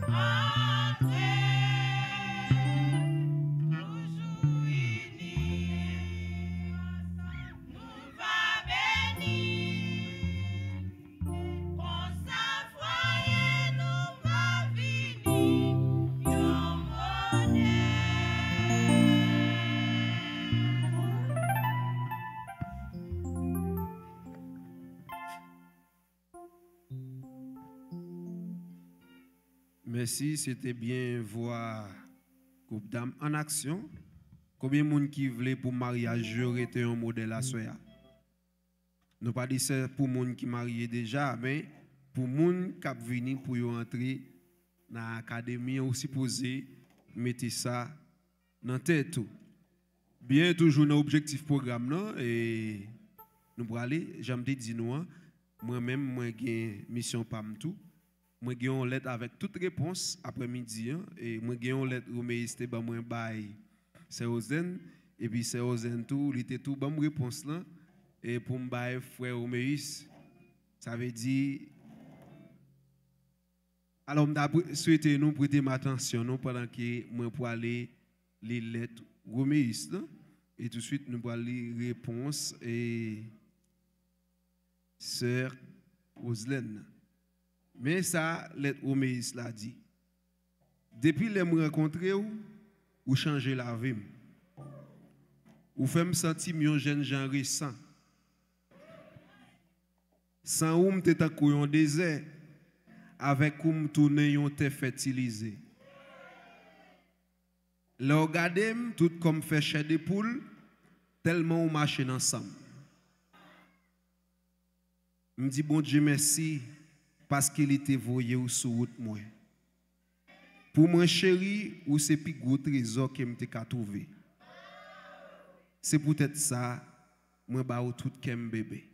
Merci, c'était bien voir Coupe Dame en action. Combien de monde qui voulait pour mariage était un modèle à soya. Nous pas dit c'est pour monde qui marié déjà, mais pour monde qui venir pour entrer dans l'académie ou supposé mettre ça dans tête tout. Bien toujours dans objectif programme non et nous pour aller, j'aime dire nous moi-même moi j'ai mission pam tout. Moi j'ai une lettre avec toute réponse après-midi et moi j'ai une lettre Roméis te ba moi bail c'est Ozen et puis c'est Ozen tout il était tout bonne réponse là et pour me bail frère Roméis ça veut dire alors je souhaite nous prêter attention non pendant que moi pour aller les lettres Roméis là et tout de suite nous pour aller réponse et sœur Oslène. Mais ça, lettre Roméis l'a dit. Depuis que je me rencontré, ou changé la vie. Ou fait me sentir un jeune gens récent. Sans ou m'te ta couillon désert, avec ou m'tourner yon te fertilisé. Le regardem tout comme fait chez des poules, tellement on marche ensemble. Me dit bon Dieu merci. Parce qu'il était voyé ou sous route moi. Pour moi chéri, ou c'est plus gros trésor que m'te ka trouvé. C'est peut-être ça, moi ba ou tout kem bébé.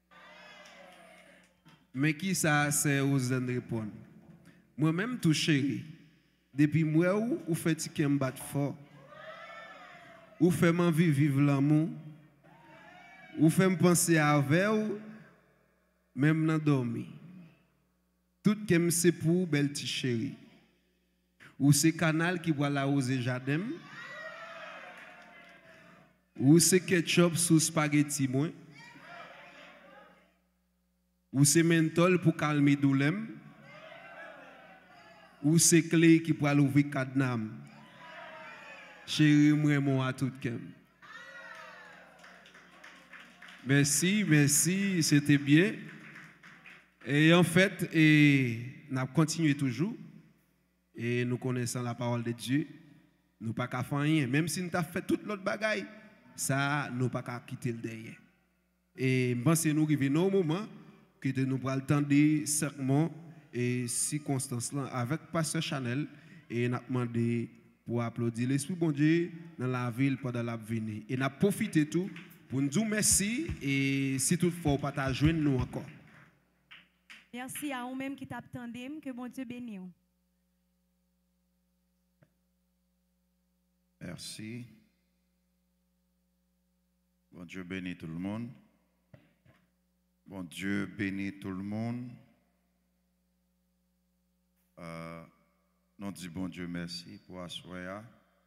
Mais qui ça c'est aux répondre. Moi même tout chéri. Depuis moi ou fait kem bat fort. Ou fait m'envie vivre l'amour. Ou fait me penser à vous même dans dormir. Tout kem c'est pour belle ti chérie. Ou c'est canal qui boit la rose jardin. Ou c'est ketchup sous spaghetti moi. Ou c'est menthol pour calmer douleur. Ou c'est clé qui pour ouvrir cadenas. Chérie moi mon à tout kem. Merci, merci, c'était bien. Et en fait, nous continuons toujours. Et nous connaissons la parole de Dieu. Nous ne pouvons pas faire rien. Même si nous avons fait toute l'autre bagaille, ça, nous ne pouvons pas quitter le derrière. Et je pense que nous arrivons au moment que nous pourrons attendre serment et circonstances là avec Pasteur Chanel. Et nous demandé pour applaudir l'Esprit bon Dieu dans la ville pendant la venue. Et nous profité tout pour nous dire merci. Et si toutefois, vous ne pouvez pas joindre nous encore. Merci à vous-même qui t'attendez, que bon Dieu bénisse. Merci. Bon Dieu bénit tout le monde. Bon Dieu bénit tout le monde. Nous disons bon Dieu merci pour asseoir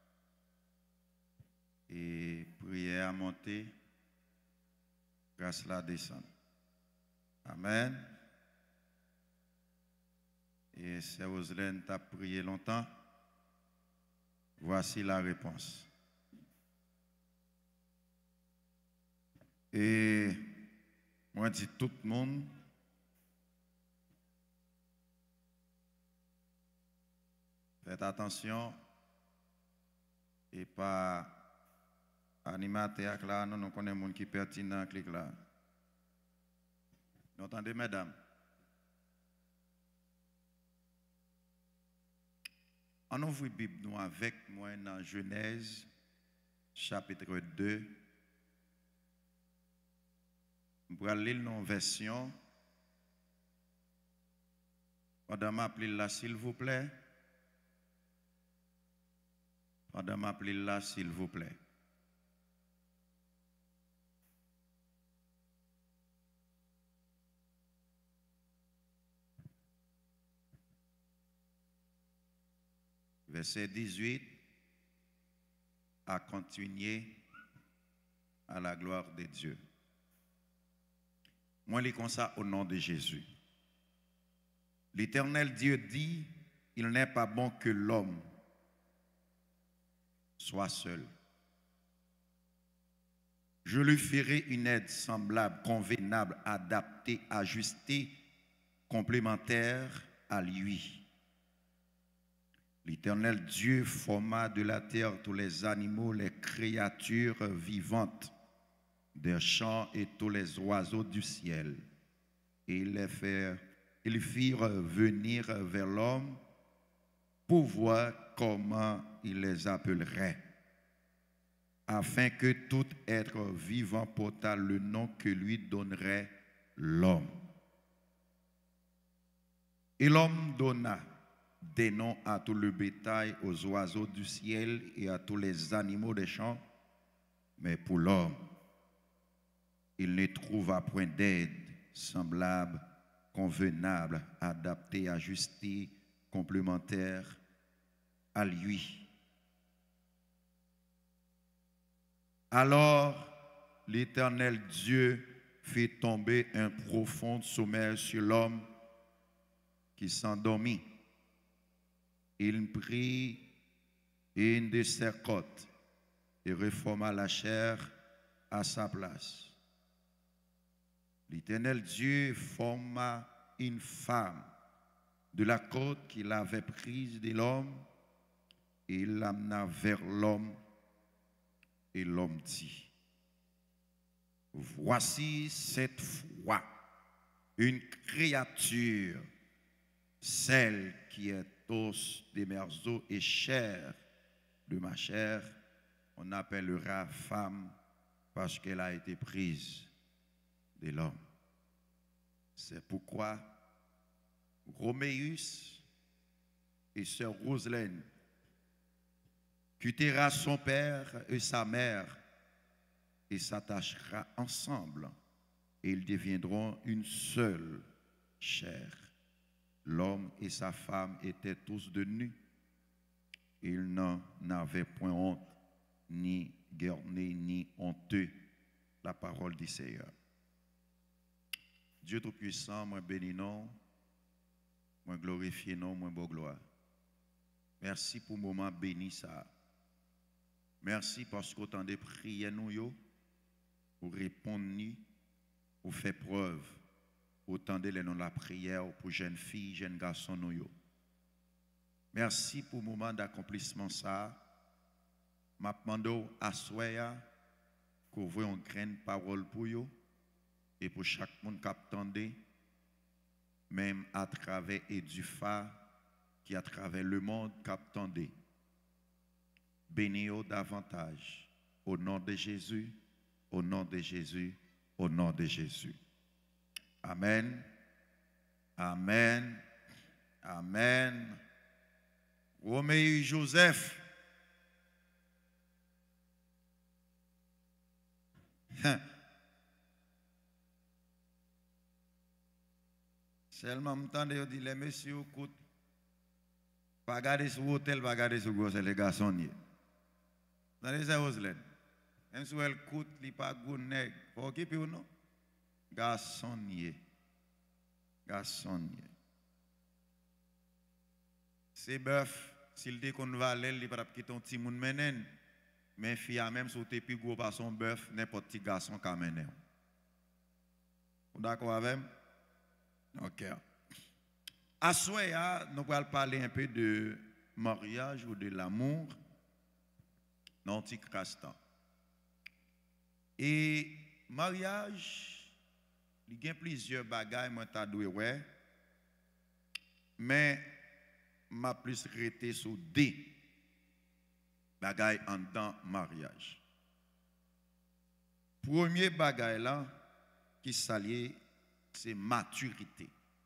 et prière à monter, grâce la descendre. Amen. Et c'est Roselène t'a prié longtemps. Voici la réponse. Et moi, je dis tout le monde, faites attention et pas animateur là, nous connaissons des gens qui sont pertinents clic là. Vous entendez, mesdames? On ouvre la Bible nous avec moi dans Genèse, chapitre 2. Je vais lire une version. Madame appelez là, s'il vous plaît. Madame appelez là, s'il vous plaît. verset 18, à continuer à la gloire de Dieu. Moi, je lis comme ça au nom de Jésus. L'Éternel Dieu dit, il n'est pas bon que l'homme soit seul. Je lui ferai une aide semblable, convenable, adaptée, ajustée, complémentaire à lui. L'Éternel Dieu forma de la terre tous les animaux, les créatures vivantes des champs et tous les oiseaux du ciel. Et ils firent venir vers l'homme pour voir comment il les appellerait, afin que tout être vivant portât le nom que lui donnerait l'homme. Et l'homme donna des noms à tout le bétail, aux oiseaux du ciel et à tous les animaux des champs. Mais pour l'homme, il ne trouva point d'aide semblable, convenable, adaptée, ajustée, complémentaire à lui. Alors l'Éternel Dieu fit tomber un profond sommeil sur l'homme qui s'endormit. Il prit une de ses côtes et reforma la chair à sa place. L'Éternel Dieu forma une femme de la côte qu'il avait prise de l'homme et il l'amena vers l'homme. Et l'homme dit, voici cette fois une créature, celle qui est os de mes os et chair de ma chair, on appellera femme parce qu'elle a été prise de l'homme. C'est pourquoi Roméus et sœur Roselaine quittera son père et sa mère et s'attachera ensemble et ils deviendront une seule chair. L'homme et sa femme étaient tous de nus. Ils n'en avaient point honte, ni guerné, ni honteux. La parole du Seigneur. Dieu Tout-Puissant, moi bénis non, moi glorifie non, moi beau gloire. Merci pour le moment béni ça. Merci parce qu'autant de prières nous yo, pour répondre ni, pour faire preuve. Autant de les noms la prière pour jeunes filles, jeunes garçons nous yo. Merci pour le moment d'accomplissement ça. M'a demandé à soya qu'on voit une grande parole pour yo et pour chaque monde qui attendait, même à travers Edufa qui à travers le monde qui attendait. Bénis-yo davantage au nom de Jésus, au nom de Jésus, au nom de Jésus. Amen. Amen. Amen. Roméo Joseph. Seulement, m'entendez, dit les messieurs, écoute, pas garder sur l'hôtel, pas garder sur le les garçons. Vous avez ça, Roselaine? Même si elle coûte, il n'y a pas de goût nègre. Faut occuper ou non? Garçonnier. Garçonnier. C'est bœuf, s'il dit qu'on va aller, il va quitter un petit monde menen. Mais fille même si tu es plus gros par son bœuf, n'importe qui garçon qui amène. Vous d'accord avec moi? Ok. À soir, nous allons parler un peu de mariage ou de l'amour dans un petit instant. Et mariage, il y a plusieurs bagages, moi, t'as doué, ouais. Mais, m'a plus arrêté sur des bagages en dans mariage. Premier bagage là, qui s'allie, c'est maturité.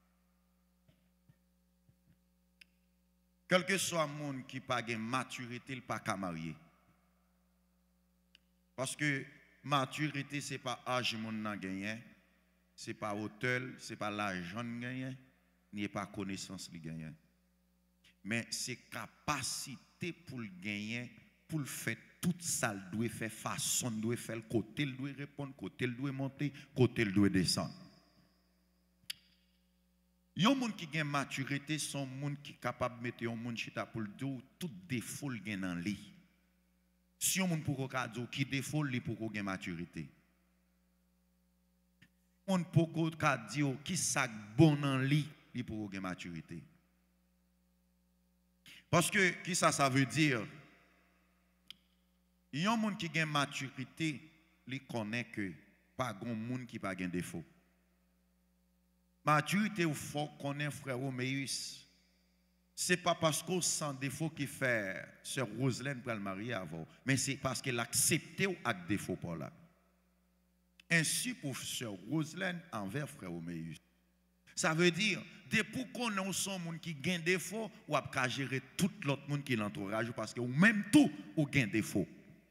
Quel que soit le monde qui n'a pas de maturité, il n'a pas qu'à marier. Parce que maturité, ce n'est pas l'âge que monde a gagné, ce n'est pas hauteur, ce n'est pas l'argent gagné, ni pas connaissance qui gagné. mais c'est capacité pour le gagner, pour le faire tout ça, il doit faire façon, il doit faire côté, il doit répondre, côté, il doit monter, côté, il doit descendre. Yon moun qui gen maturité son moun qui capable mettre yon moun chita pour le dire tout défaut le gen dans li. Si yon moun pour ka dire qui défaut li pour ko gen maturité. On pour ka dire qui ça bon dans li pour ko gen maturité. Parce que qui ça veut dire yon moun qui gen maturité, li connaît que pas gon moun qui pas gen défaut. Maturité ou faut connaître frère Roméus. C'est pas parce qu'on sans défaut qu'il fait sœur Roselaine pour le marier avant, mais c'est parce qu'elle accepte avec défaut pour là. Ainsi pour sœur Roselaine envers frère Roméus. Ça veut dire depuis qu'on a son monde qui gagne défaut ou à gérer tout l'autre monde qui l'entourage parce que ou même tout ou gagne défaut.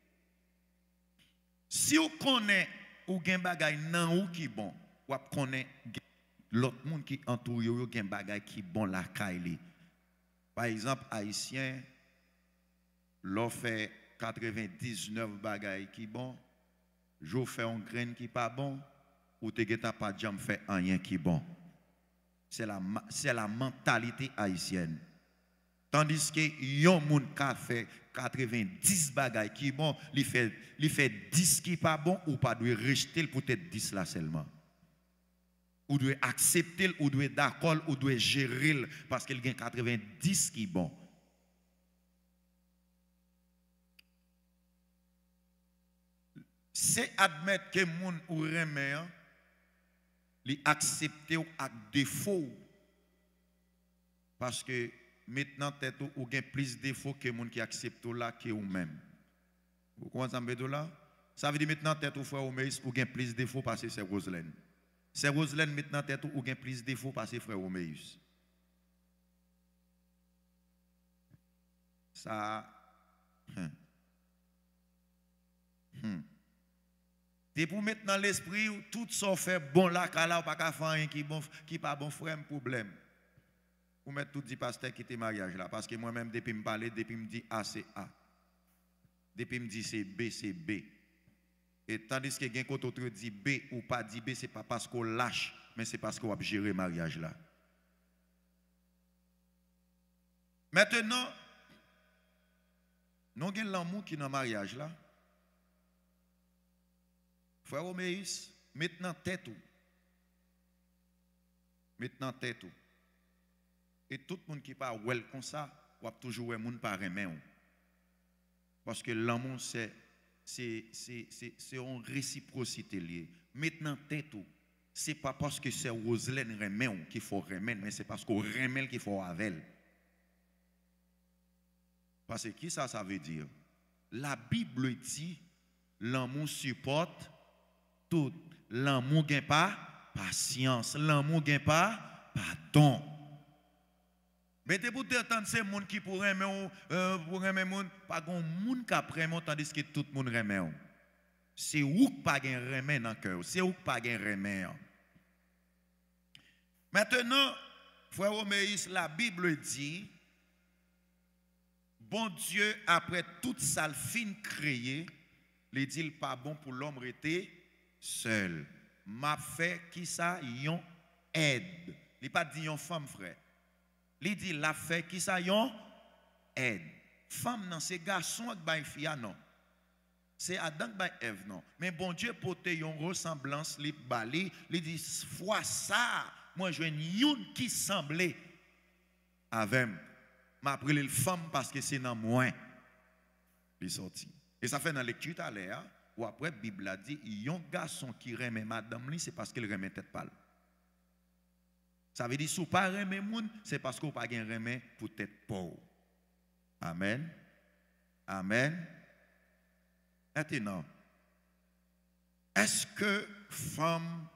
Si on connaît ou gagne bagay nan ou qui bon, ou connaît l'autre monde qui entoure yo gen bagay qui bon la kaili. Par exemple haïtien l'on fait 99 bagay qui bon, jo fait un grain qui pas bon ou te geta pas jam fait rien qui bon. C'est la mentalité haïtienne. Tandis que yon moun ka fait 90 bagay qui bon, li fait 10 qui pas bon ou pas doit rejeter peut-être 10 là seulement. Ou doit accepter, ou doit d'accord, ou doit gérer parce qu'il gagne 90 qui bon. C'est admettre que moun ou remet, li accepter ou ak défaut. Parce que maintenant tête ou gagne plus défaut que moun qui accepte là que ou même. Vous comprenez ça là? Ça veut dire maintenant tête ou frère ou gagne plus défaut parce que c'est Roselaine. C'est Roselaine maintenant tête ou gain plus défaut parce que frère Roméus. Ça C'est pour mettre dans l'esprit tout ça fait bon là kala pas ka faire rien qui pas bon frère problème. Pour mettre tout dit pasteur qui était mariage là parce que moi-même depuis me parler depuis me dit A c'est A. Depuis me dit c'est B c'est B. Et tandis que quelqu'un d'autre dit B ou pas dit B, ce n'est pas parce qu'on lâche, mais c'est parce qu'on va gérer le mariage là. Maintenant, nous avons l'amour qui est dans le mariage là. Frère Roméus, maintenant tête ou. Maintenant tête ou. Et tout le monde qui parle well comme ça, va toujours un monde par aimer. Parce que l'amour c'est une réciprocité liée. Maintenant, tête ou, c'est pas parce que c'est Roselaine remet qu'il faut remettre, mais c'est parce qu'on remet qu'il faut avec. Parce que qui ça veut dire? La Bible dit, l'amour supporte tout. L'amour gagne pas patience. L'amour gagne pas pardon. Mais te pour entendre ces gens qui pourraient aimer moun, pas gon moun qui après moun tandis que tout le monde remet. C'est où pas gen remet dans cœur, c'est où pas gen remet. Maintenant, frère Roméus, la Bible dit bon Dieu après toute sa fin créée, il dit pas bon pour l'homme rester seul. M'a fait qui ça yon aide. Il pas dit yon femme frère. Il dit la fait qui ça yon aide. Femme non, c'est garçon avec bay fille non. C'est Adam bay Ève non. Mais bon Dieu porte yon ressemblance li bali, il dit fois ça, moi je yon qui semblait avec m'a pris le femme parce que c'est dans moi. Il sorti. Et ça fait dans lecture tout à l'heure ou après Bible a dit yon garçon qui remet madame li c'est parce qu'il remet tête pâle. Ça veut dire si vous pas remet moun, c'est parce que vous pas gen remet pour tête pauvre. Amen. Amen. Maintenant, est-ce que femme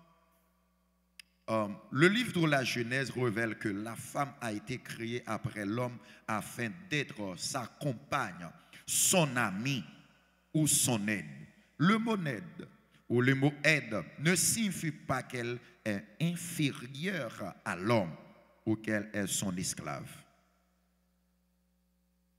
le livre de la Genèse révèle que la femme a été créée après l'homme afin d'être sa compagne, son ami ou son aide. Le mot aide ou le mot aide ne signifie pas qu'elle est inférieure à l'homme ou qu'elle est son esclave.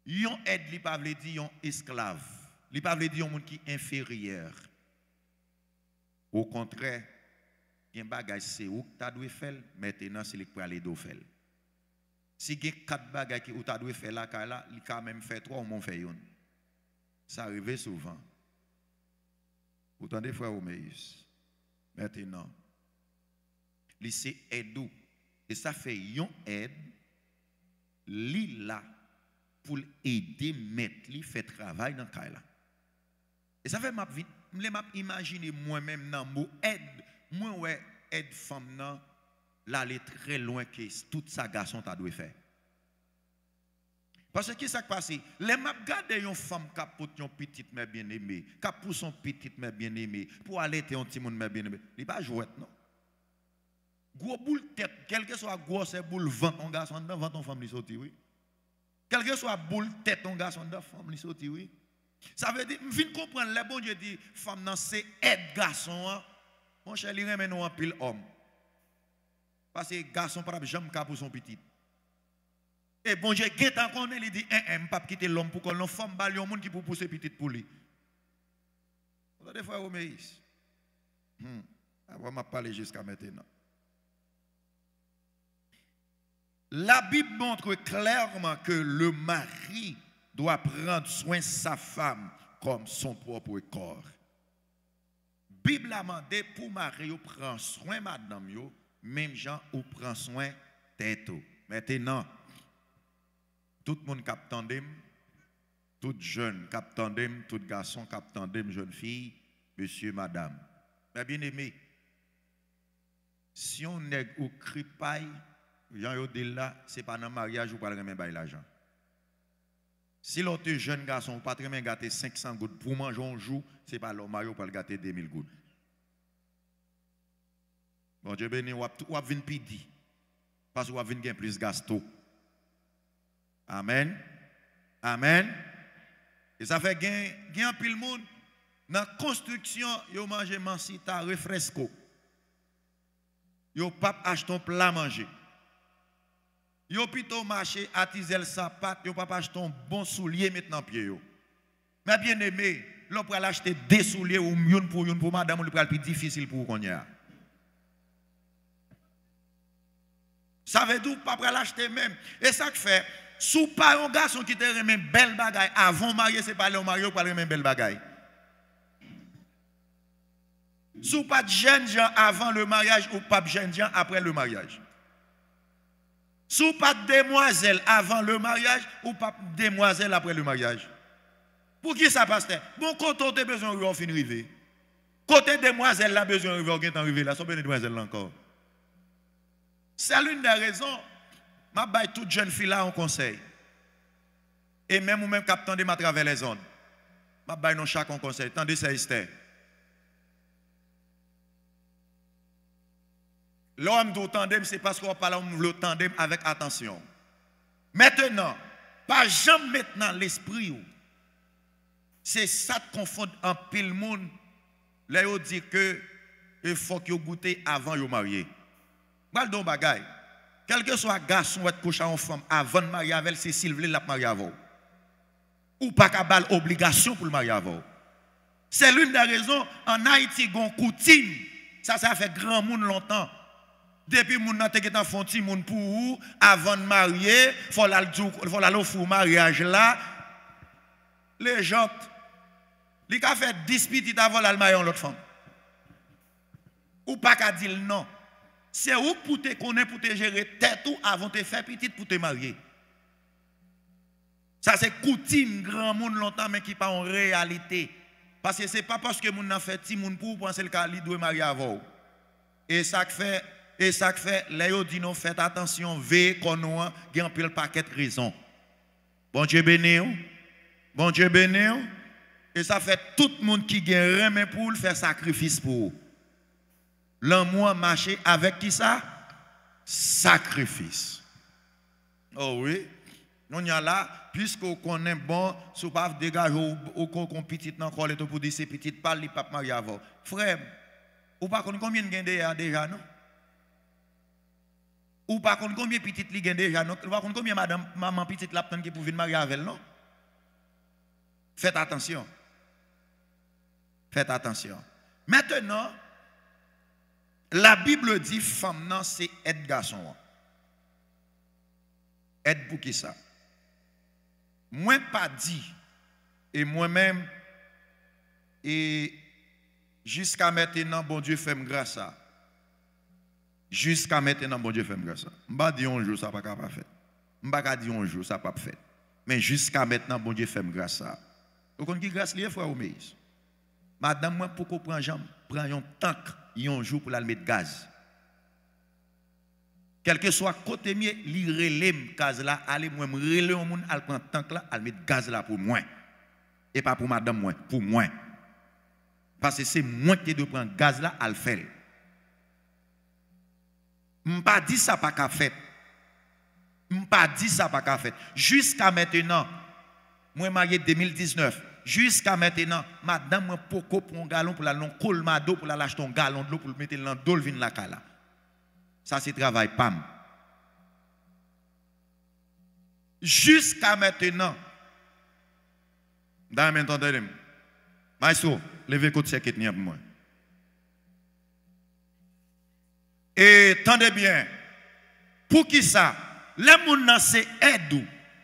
Yon aide, li pa vle di yon esclave. Li pa vle di yon moun qui inférieur. Au contraire, gen bagay c'est ou ta dwe faire, maintenant c'est li pou aller do faire. Si gen 4 bagay qui ou ta dwe faire là, li ka même faire 3 ou mon fait yon. Ça arrive souvent. Vous entendez frère Omeus? Maintenant, li c'est aide ou. Et ça fait yon aide, li là pour aider mettre li fait travail dans Kaila. Et ça fait m'a imaginer moi-même dans mot aide, moi ouais aide femme nan l'aller très loin que tout ça garçon t'a dû faire. Parce que qu'est-ce qui passe? Les m'a garder une femme qui pour une petite mère bien-aimée, qui pour son petite mère bien-aimée, pour aller te un petit monde mère bien-aimée. Il pas jouet non. Gros boule tête, quel que soit gros c'est boule vent ton garçon dedans, vent ton femme li sorti oui. Quel que soit boule tête ton garçon dedans, femme li sorti oui. Ça veut dire, je viens comprendre, les bon Dieu dit, femme nan c'est aide garçon, mon cher, il remet nous en pile homme. Parce que garçon pas jamais cap pour son petit. Et bon Dieu, quand on connaît, il dit, pas quitter l'homme pour qu'on l'homme femme bali un monde qui pour pousser petit pour lui. Vous avez des fois au Méis. On m'a parlé jusqu'à maintenant. La Bible montre clairement que le mari doit prendre soin de sa femme comme son propre corps. Bible a demandé pour mari prendre soin madame yo, même gens ou prend soin tête. Maintenant, tout le monde cap tandem, tout jeune cap tandem, tout garçon cap tandem, jeune fille, monsieur, madame. Mais bien aimé, si on nèg ou cripaille, Jean yo dit là, c'est pas dans mariage ou pas remen bay l'argent. Si l'autre jeune garçon ou pas très bien gâter 500 gouttes pour manger un jour, c'est pas le mariage ou pas le gâter 2000 gouttes. Bon Dieu béni, ou vinn pidi parce que ou vinn gen plus gasto. Amen. Amen. Et ça fait gen pile monde dans construction, yo mange mansita refresco. Yo pas acheter un plat manger. Yo plutôt marché atizel sapat, yo pas acheter un bon soulier maintenant pied yo. Mais bien aimé, l'on peut acheter des souliers ou une pour madame, le plus difficile pour qu'on y a. Ça veut dire pas pour l'acheter même. Et ça que fait, sous pas un garçon qui te remet belle bagaille avant marier, c'est pas le marié ou pas remet belle bagaille. Sous pas de jeunes gens avant le mariage ou pas de jeunes gens après le mariage. Sous pas de demoiselle avant le mariage ou pas de demoiselle après le mariage. Pour qui ça passe? Bon, quand on a besoin de fin river. Côté demoiselle là besoin de river, on river là, sont bien demoiselle là encore. C'est l'une des raisons, je vais toute jeune fille là en conseil. Et même ou même captant de à travers les zones. Je vais nous chaque conseil. Tandis c'est Esther. L'homme du tandem, c'est parce qu'on parle le tandem avec attention. Maintenant, pas jamais maintenant l'esprit. C'est ça qui confond en pile monde. Là, on dit que il faut que vous goûtez avant de vous marier. Mal don bagay. Quel que soit garçon ou coucher en femme avant de marier avec, c'est s'il veut la marier avant. Ou pas qu'à bal obligation pour le marier avant. C'est l'une des raisons en Haïti gon coutume. Ça fait grand monde longtemps. Depuis moun nan te getan font ti moun pour avant de marier, faut la faire mariage là. Les gens li ka fait 10 petites avant la marier l'autre femme. Ou pas qu'à dire non. C'est où pour te connaître, pour te gérer tête ou avant de te faire petite pour te marier. Ça c'est coutume grand monde longtemps mais qui pas en réalité. Parce que c'est pas parce que moun nan fait ti moun pour penser le cas li doit marier avant. Et ça fait là yo dit non faites attention veillez qu'on nous gen pile paquet de raisons. Bon Dieu béni. Bon Dieu béni. Et ça fait tout le monde qui gen remet pour faire sacrifice pour. L'amour marcher avec qui ça? Sacrifice. Oh oui. On y a là, puisqu'on connaît bon, sous pas dégager ou qu'on petit dans colle pour dire c'est petit pas li pas marié avant. Frère, ou pas combien de gain déjà non? Ou pas combien petit li gain déjà non? Ou pas combien madame maman petite la qui pour venir marier avec non? Faites attention. Faites attention. Maintenant, la Bible dit femme non, c'est aide garçon. Aide pour qui ça? Moi pas dit et moi-même et jusqu'à maintenant bon Dieu fait grâce à. Jusqu'à maintenant bon Dieu fait grâce à. M'pa dire un jour ça pas capable faire. M'pa dire un jour ça pas fait. Mais jusqu'à maintenant bon Dieu fait grâce à. Vous connaissez qui grâce lié frère Omeis? Madame moi pour qu'on prend jambe, prend un tank un jour pour la mettre gaz. Quel que soit côté mieux, li relève gaz là, allez moi relève un monde, al prend tank là, al mettre gaz là pour moi. Et pas pour madame moi, pour moi. Parce que c'est moi qui dois prendre gaz là, al faire. M'pas dit ça pas qu'à fait. M'pas dit ça pas qu'à fait. Jusqu'à maintenant, moi marié 2019. Jusqu'à maintenant, madame moi poko pour un galon pour la non colmado pour la lâcher un galon de l'eau pour le mettre dans l'eau vin la cala. Ça c'est travail pam. Jusqu'à maintenant. Dans maintenant maestro, levez côté c'est pour moi. Et tendez bien. Pour qui ça? Les gens c'est aide.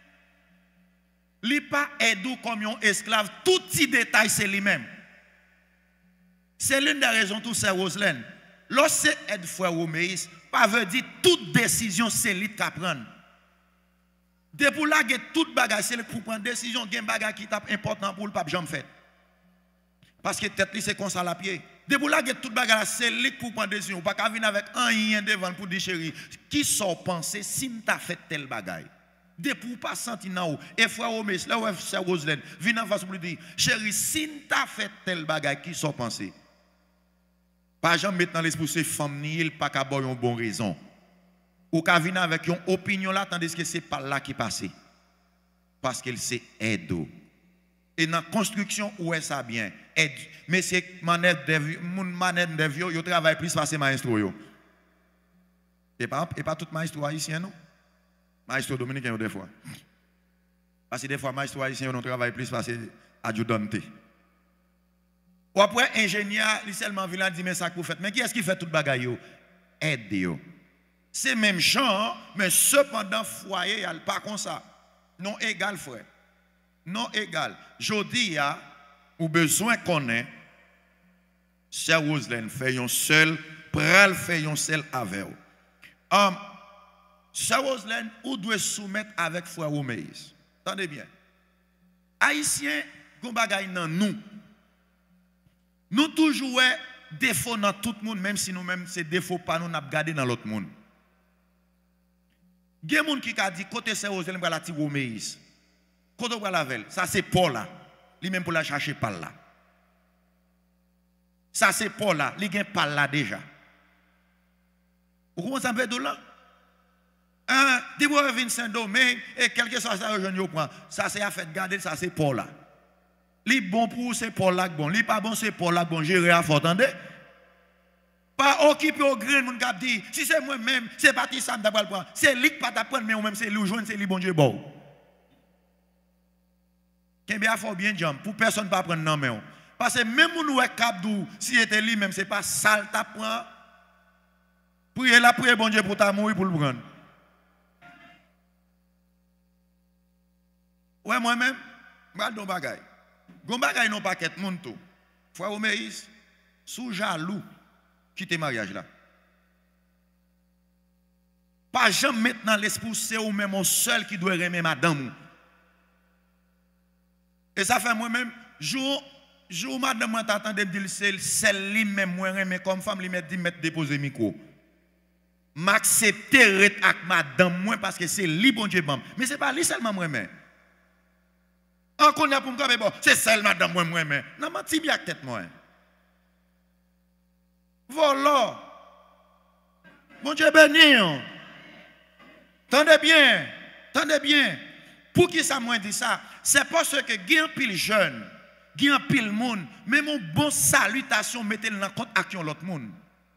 Li pas aide comme un esclave, tout petit détail c'est lui-même. C'est l'une des raisons tout ça Roselaine. Lorsque aide frère Roméis, pas veut dire toute décision c'est lui qui prend. Depuis là que toute bagage c'est pour prendre décision, gen bagage qui est important pour le pape jamais fait. Parce que tête li c'est comme ça la pied. Depuis là que toute bagage c'est lui pour prendre décision, pas qu'à venir avec un rien devant pour dire chérie, qui sont pensé si m'ta fait tel bagage. Depuis ou pas senti nan ou et frère Omes là ou c'est Roselaine vient en face pour dire chérie si t'as fait tel bagage qui sont pensé pas jamais mettre dans l'esprit ces femmes ni il pas qu'à boire une bonne raison ou qu'à venir avec une opinion là tandis que c'est pas là qui passé parce qu'elle c'est aide et dans construction où est ça bien aide mais c'est manette de vieux yo travaille plus passer maestro yo et pas tout maestro haïtien non. Maestro dominicain des fois. Parce que des fois, maestro haïtien, on travaille plus parce que adjudante. Ou après, ingénieur, il seulement vient dire, mais ça que vous faites. Mais qui est-ce qui fait tout le bagaille? Aide. C'est même genre, mais cependant, foyer, il n'y a pas comme ça. Non égal, frère. Non égal. Je dis, ou besoin qu'on ait, c'est Roselaine, fait un seul, pral fait un seul avec vous. Sœur Roselaine, ou doit soumettre avec frère Roméis. Attendez bien. Haïtiens, gon bagay nan nous. Nous toujours défaut dans tout le monde, même si nous-mêmes, ces défauts pas nous n'a gardé dans l'autre monde. Il y a des gens qui a dit, côté Sœur Roselaine, la ti Roméis. Côté la velle, ça c'est Paul là. Lui même pour la chercher par là. Ça c'est Paul là, il gagne par là déjà. Vous comprenez ça veut dire là? Déborah Vincent Domingue et quelque chose ça rejoint point. Ça c'est à fait garder, ça c'est Paul là. Li bon pour c'est Paul là bon, li pas bon c'est Paul là bon, gérer à faut entendre. Pas occuper au grain mon cap dit si c'est moi même, c'est parti ça d'abord prendre. C'est lui qui pas d'apprendre mais ou même c'est lui joindre c'est lui bon Dieu bon. Qu'est bien faut bien jam pour personne pas prendre non mais parce que même nous ouais cap dou si était lui même c'est pas sale t'a prend. Prier la prière bon Dieu pour ta mourir pour le prendre. Ouais, moi-même, je vais faire bagay. Gon bagay non pas ket moun tout. Frère Omeis, sous jaloux, quitte mariage là. Pas jamais mettre dans l'esprit c'est ou même seul qui doit aimer madame. Et ça fait moi-même, jour madame moi t'attendait me dire c'est celle lui même moi aimer comme femme lui mettre déposer micro. M'accepter avec madame moi parce que c'est lui bon Dieu bon. Mais c'est pas lui seulement moi même. Encore là pour me dire, bon, c'est celle madame moi mais non menti bien tête moi. Voilà. Bon Dieu béni. Tendez bien. Pour qui ça moi dit ça? C'est parce que gain pile jeune, gain pile monde, même une bonne salutation mettez dans compte action l'autre monde.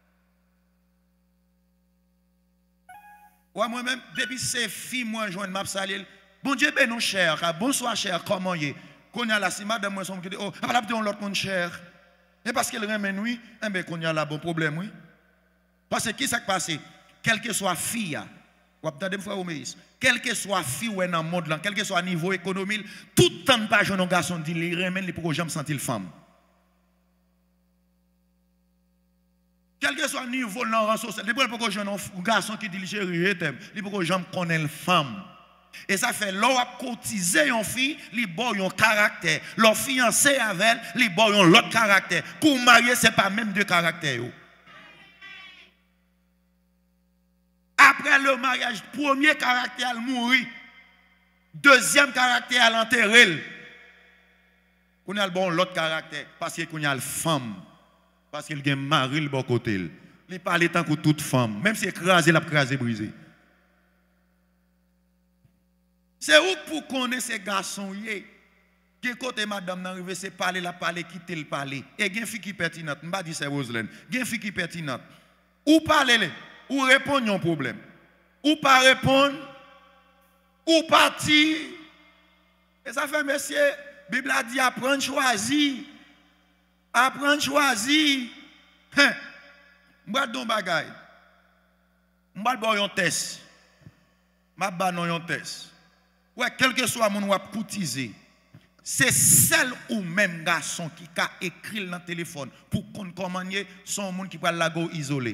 Ouais moi-même depuis ces filles moi joindre m'a saluer. Bon Dieu béni cher, bonsoir cher, comment y est? Qu'on y a la si madame moi son qui dit oh, ah là on l'autre monde cher. Et parce qu'elle remet oui, eh ben qu'on y a là bon problème oui. Parce que qui s'est passé? Quelle que soit fille, ou attendez frère Oméis, quelle que soit fille ou dans le monde là, quel que soit niveau économique, tout le temps pas jeune garçon dit les remet les pour jamais sentir femme. Quel que soit le niveau dans le rang social, il faut que jeune garçon qui dit chérie, il faut que jamais connaître une femme. Et ça fait l'on a cotisé une fille, il bon un caractère. L'on fiancé avec elle, il bon un autre caractère. Pour marier, ce n'est pas même deux caractères. Après le mariage, premier caractère elle mourit. Deuxième caractère elle enterré. On a le bon l'autre caractère parce qu'on a le femme. Parce qu'il y a un mari le bon côté. Il parle tant que toute femme, même si écrasé, la écrasé brisé. C'est où pour connaître ces garçons qui côté madame n'arrive c'est parler la parler quitter le parler et il y a une fille qui pertinente, je pas dire c'est Roselaine. Il y a une fille qui pertinente. Ou parler ou répondre à un problème. Ou pas répondre ou partir. Et ça fait monsieur, la Bible a dit apprendre choisir. Apprendre choisir. M'ba don bagay. M'ba bon yon test. M'ba non yon test. Ouais, quel que soit mon wap coutiser. C'est celle ou même garçon qui a écrit dans le téléphone pour qu'on commande son monde qui parle lago isolé.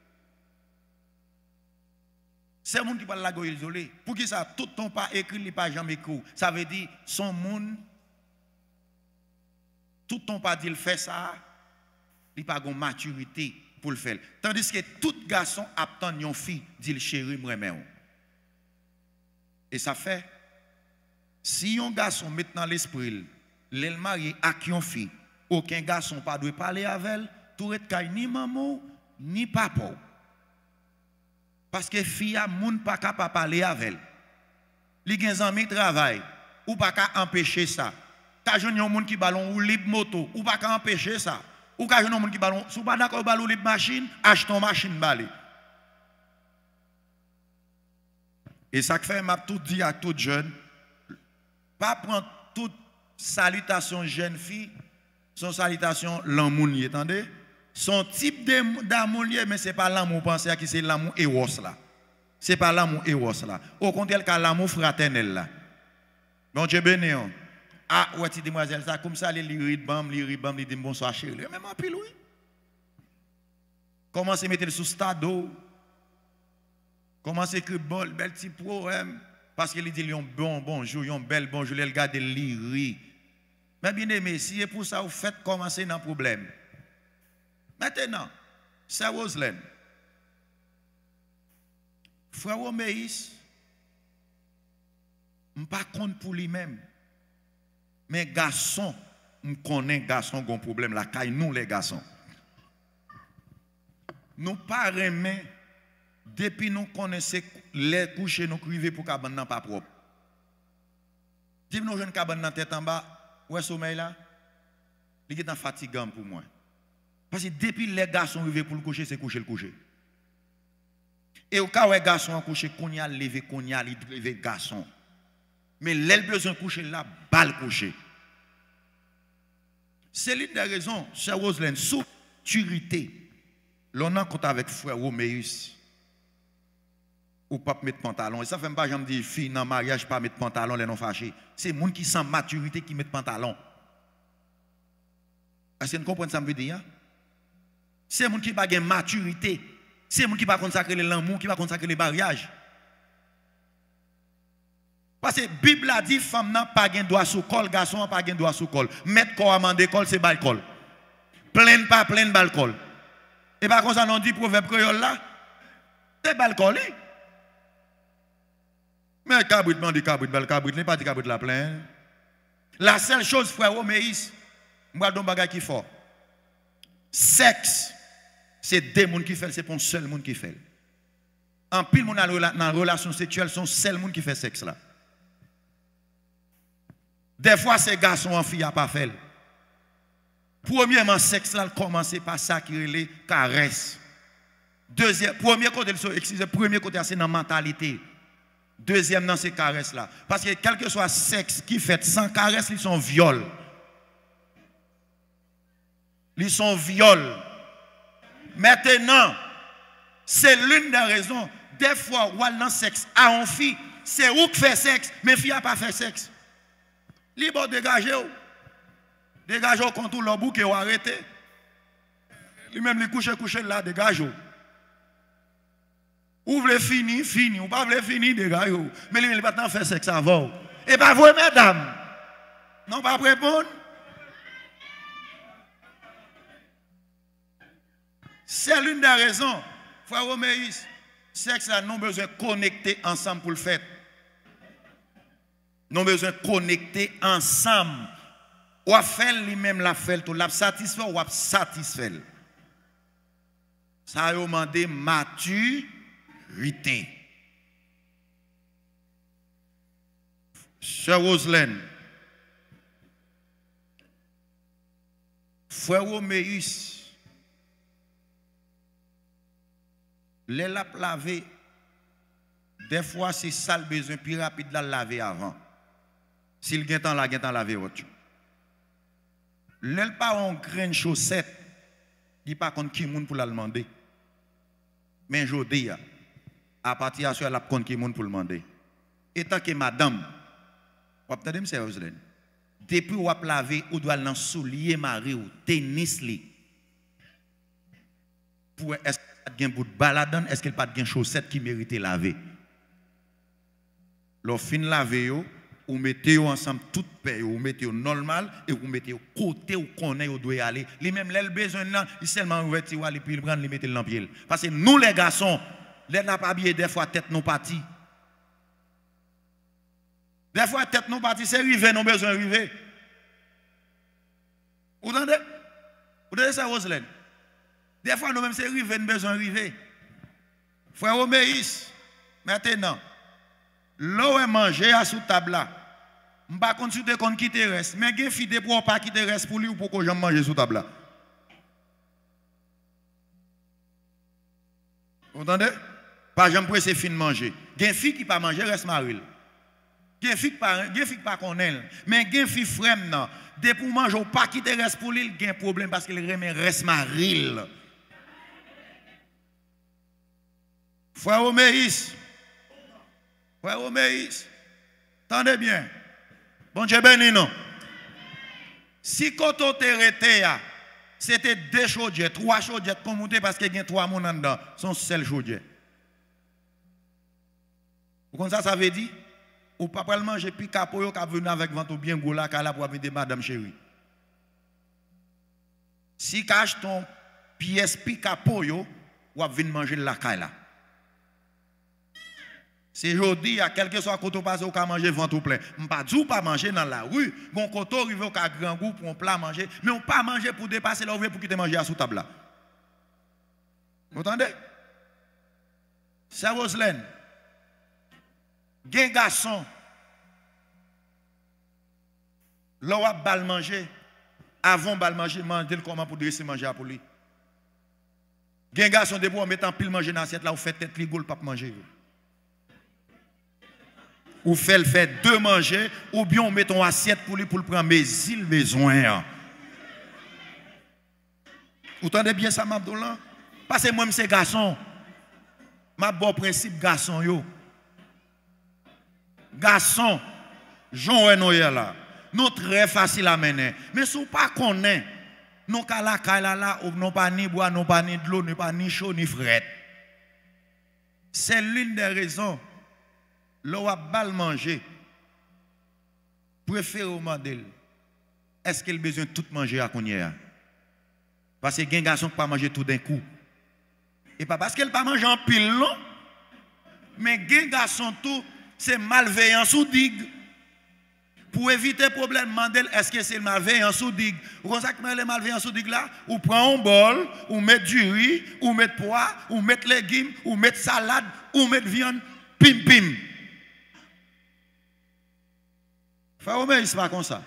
C'est monde qui parle lago isolé. Pour qui ça tout ton pas écrit, il pas jamais écrit. Ça veut dire son monde tout ton pas dit il fait ça, il pas de maturité pour le faire. Tandis que tout garçon attend une fille dit le chéri moi même. Et ça fait si un garçon met dans l'esprit le marié avec une fille, aucun garçon pas doit parler avec elle, tout est ni maman ni papa. Parce que fille a moun pas capable parler avec elle. Li gen zanmi travail ou pas ka empêcher ça. Ka joun yon moun qui ballon ou libre moto ou pas ka empêcher ça. Ou ka joun yon moun qui ballon sou pas d'accord ballon libre machine, achète ton machine balé. Et ça fait m'a tout dit à toute jeune pas prendre toute salutation jeune fille, son salutation l'amour, entendez? Son type d'amour, mais ce n'est pas l'amour pensé qui c'est l'amour éros là. Ce n'est pas l'amour éros là. Au contraire, c'est l'amour fraternel là. Bon Dieu béni. Ah, ouais, petite demoiselle, ça comme ça, les ribam, les dit bonsoir chérie. Même en pile, oui. Commencez à mettre sous stade. Commencez à écrire bon, bel petit poème. Parce qu'il dit un bon bonjour, un bel bonjour, il regarde l'iri. Mais bien aimé, si pour ça vous faites commencer dans le problème. Maintenant, c'est Roselaine. Frère Oméis, je ne sais pas compte pour lui-même. Mais garçon, je connais garçon qui a un problème là, car nous les garçons. Nous pas remet depuis nous connaissons les coucher nous criver pour cabane nan pas propre. Si nous jeunes cabane nan tête en bas, ouais sommeil là, il est fatigant pour moi. Parce que depuis les garçons arrivent pour le coucher, c'est coucher le coucher. Et au cas où les garçons ont couché, qu'on y a levé, qu'on y a levé garçon. Mais les besoin de coucher là, balle coucher. C'est l'une des raisons, c'est Roselaine, sous maturité. L'on a compte avec frère Roméus. Ou pas mettre pantalon. Et ça fait pas jamais dire fille dans mariage pas mettre pantalon les non fâchés. C'est monde qui sans maturité qui met pantalon. Est-ce que vous comprenez ça me veut dire? C'est monde qui pas gain maturité. C'est monde qui pas consacrer l'amour, qui pas consacrer le mariage. Parce que la Bible a dit femme n'a pas gain droit sous col, garçon n'a pas gain droit sous col. Mettre corps amende col c'est bal col. Plein pas plein bal col. Et par contre ça non dit proverbe créole là. C'est bal col. Mais cabrit dit cabrit bal cabrit n'est pas dit cabrit la plein. La seule chose frère Oméis, moi don bagay qui fort. Sexe c'est deux monde qui fait, c'est pas un seul monde qui fait. En pile monde dans relation sexuelle sont seul monde qui fait sexe là. Des fois ces garçons en fille a pas fait. Premièrement sexe là commence par ça qui relève caresse. Deuxième premier côté excusez premier côté c'est dans mentalité. Deuxième, dans ces caresses-là. Parce que quel que soit le sexe qui fait sans caresse, ils sont viols. Ils sont viols. Maintenant, c'est l'une des raisons. Des fois, où dans le sexe, à une fille, c'est où qui fait sexe, mais fille n'a pas fait sexe. Libre dégagez. Dégagez contre le bout qui est arrêté. Lui-même, il couche là, dégagez. Ou voulez finir, fini. Ou pas voulez finir, dégagez. Mais lui, il va pas faire sexe avant. Et pas vous, mesdames. Non, pas répondre. C'est l'une des raisons. Frère Roméis, sexe là, nous avons besoin de connecter ensemble pour le faire. Nous avons besoin de connecter ensemble. Ou à faire lui-même la fait, ou la satisfaire ou à satisfaire. Ça a demandé maturité. Sœur Roselaine, frère Roméis, les lap laver, des fois c'est ça le besoin plus rapide de la laver avant. S'il y a temps laver autre. L'elle pas en grain chaussette, il pas contre qui moun pour la demander. Mais jodi à partir de ça elle a contre qui moun pour le demander. Et tant que madame, vous entendez sérieusement, depuis ou a laver ou doit dans soulier mari ou tennis li. Pour est-ce qu'il y a un bout de baladon, est-ce qu'il n'y a pas de chaussettes qui méritent laver? Lorsque fin laver ou mettez ensemble toute paix, ou mettez normal et vous mettez au côté où connaît où doit aller. Les mêmes les besoin là, il seulement ouvert et puis il prend les mettre dans pied. Parce que nous les garçons, les n'a pas bien des fois tête nous parti. Des fois tête nous parti, c'est river nous besoin river. Vous entendez? Vous entendez ça Roselaine? Des fois nous même c'est river nous besoin river. Frère Roméis, maintenant l'eau est mangée à sous table là. Je ne vais pas consulter contre qui te reste. Mais il y a des filles pour pas qui te reste pour lui ou pour que j'aime manger sous table là. Vous entendez? Pas j'aime presser fin de manger. Il y a des filles qui ne pas manger, reste maril. Il y a des filles qui ne pas connaître. Mais il y a des filles frères, dès pour manger ou pas qui te reste pour lui, il y a un problème parce qu'il remet reste maril. Frère Roméis. Frère Roméis. Tendez bien. Bon Dieu béni non. Si quand on te arrêté, c'était 2 chaudières, 3 chaudières pour monter parce qu'il y a 3 personnes dedans. Son seul chaudière. Vous comprenez ça veut dire? Ou pas pas manger puis capoyo qui venu avec ventre bien gros là pour venir madame chérie. Si cache ton pièce puis capoyo ou venir manger la caille là. C'est aujourd'hui, à quelque soit quand on passe au cas manger ventre plein. On pas du pas manger dans la rue. Bon, quand on arrive au cas grand goût pour un plat manger, mais on pas manger pour dépasser la rue pour quitter manger à sous table là. Vous entendez? C'est Roselaine. Gen garçon. L'on a bal manger. Avant bal manger, manger comment pour dresser manger pour lui. Gen garçon de pour mettre en pile manger dans l'assiette là, ou fait tête rigole pas manger. Ou fait 2 manger, ou bien on met ton assiette pour lui pour le prendre, mais il besoin. Vous entendez bien ça, Mabdoulan? Parce que moi, je suis garçon. Ma bon principe, garçon, yo. Garçon, Jean Noël là. Nous très facile à mener. Mais si vous ne connaissez pas, nous n'avons pas ni bois, nous pas ni de l'eau, nous pas ni chaud, ni fret. C'est l'une des raisons. L'eau a bal manger. Préférez demander. Est-ce qu'il a besoin de tout manger à Kounia? Parce que les garçons ne peuvent pas manger tout d'un coup. Et pas parce qu'elle pas manger en pile, non. Mais les garçons tout, c'est malveillance ou digue. Pour éviter le problème, demandez est-ce que c'est malveillance ou digue. Vous savez que les malveillance ou digue là, ou prend un bol, ou mettre du riz, ou mettre pois, ou mettre légumes, ou mettre salade, ou mettre viande, pim pim. Frère Omer, c'est pas comme ça.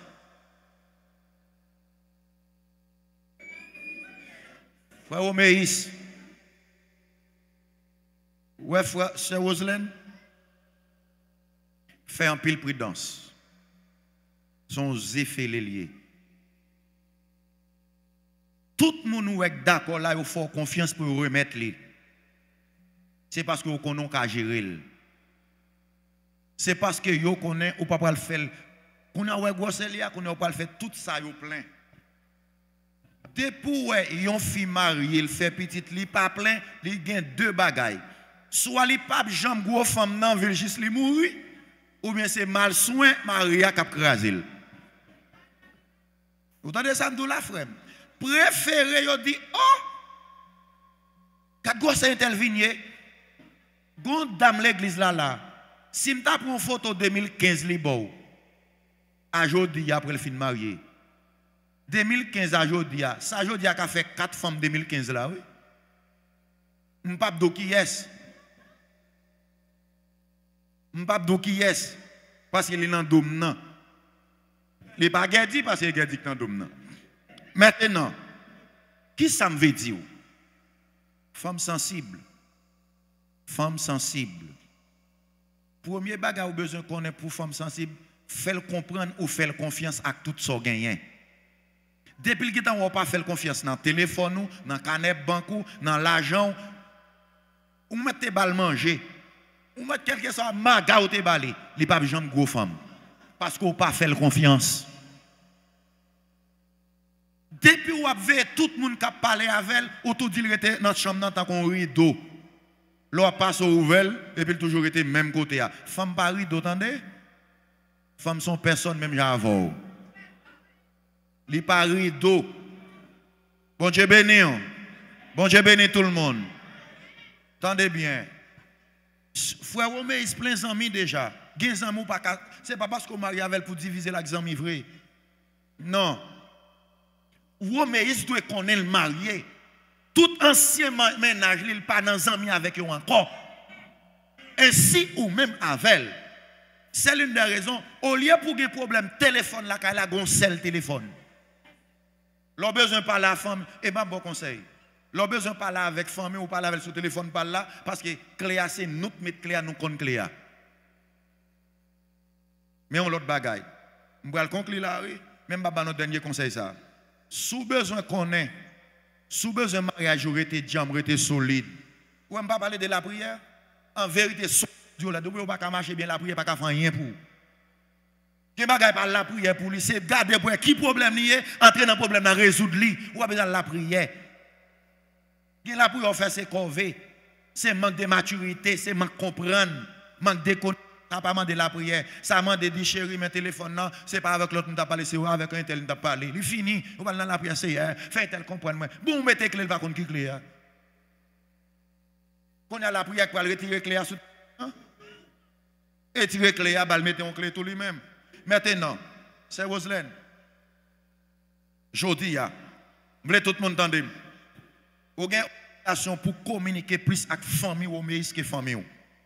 Frère Omer, ouais, frère, c'est Roselaine. fait un pile prudence. Son effets liés. Tout le monde est d'accord là, il faut confiance pour remettre les. C'est parce que vous connaissez qu'à gérer. C'est parce que vous connaissez ou pas le faire. Qu'on a ouais grosse lia, qu'on a pas le faire tout ça yo plein. Depuis yon fille mariée, il fait petite li pas plein, il gagne deux bagailles. Soit li pas jambe gros femme nan veut juste li mourir ou bien c'est mal soin Maria qui a crasé. Vous entendez ça nous la frère. Préféré yo dit oh quand gosse intervenir gon dame l'église là si m'ta prend photo 2015 li bon à jodi après le fin marié 2015 à jodi ça jodi a fait 4 femmes 2015 là oui m'pa do qui est m'pa do qui est parce qu'il est dans dôme nan il pas gadi parce qu'il gadi dans dôme nan maintenant qui ça me veut dire femme sensible premier bagage ou besoin qu'on ait pour femme sensible faire comprendre ou faire confiance à tout ce gagnant. Depuis le temps, on pas faire confiance dans le téléphone, dans le canep banque, dans l'argent, ou mettez bal manger, ou mettez quelque chose maga ou te balé, il pas jamais gros femme parce qu'on pas faire confiance. Depuis ou avez tout le monde qui parlé avec elle, ou tout dit il était dans la chambre dans tant qu'on rideau. L'on passe au ouvert et puis toujours été même côté. Femme pas rideau, attendez? Femmes sont personne même j'avoue. Li pas rideau. Bon Dieu béni. Bon Dieu béni tout le monde. Attendez bien. Frère Romé, il se plein d'amis déjà. Gen amis pas c'est pas parce qu'on marie avec pour diviser l'examen vrai. Non. Romé, il doit connaître le marié. Tout ancien ménage, il pas dans amis avec eux encore. Ainsi ou même avec. C'est l'une des raisons. Au lieu pour un problème téléphone, là, il a un seul téléphone. L'on besoin de parler à la femme, et bien bon conseil. L'on besoin de parler avec la famille ou parler avec son téléphone, par là, parce que Cléa, c'est nous qui mettons Cléa, nous connaissons Cléa. Mais on l'autre bagaille. Je vais le conclure là, oui. Même pas notre dernier conseil, ça. Sous besoin qu'on ait, sous besoin de mariage, aurait été diam, aurait été solide. Ou même pas parler de la prière? En vérité, Dieu là, depuis on pas marcher bien la prière, pas faire rien pour. Qui bagaille par la prière pour lui, c'est garder pour qui problème lié, entrer dans le problème, dans résoudre lui, ou a besoin de la prière. Qui la prière faire c'est corvée, c'est manque de maturité, c'est manque de comprendre, manque de connaître. Pas demander la prière, ça demande de dire chérie, mon téléphone non, c'est pas avec l'autre nous t'a parlé, c'est avec un tel nous t'a parlé. Il fini, on va dans la prière, c'est fait tel comprendre moi. Bon, mettez clé, il va contre qui clé. Quand il y a la prière, il va retirer clé sous et tirer clé, il va mettre en clé tout lui-même. Maintenant, c'est Roselaine. Jodi a, vous tout le monde entendre. Vous avez une relation pour communiquer plus avec la famille ou que la famille.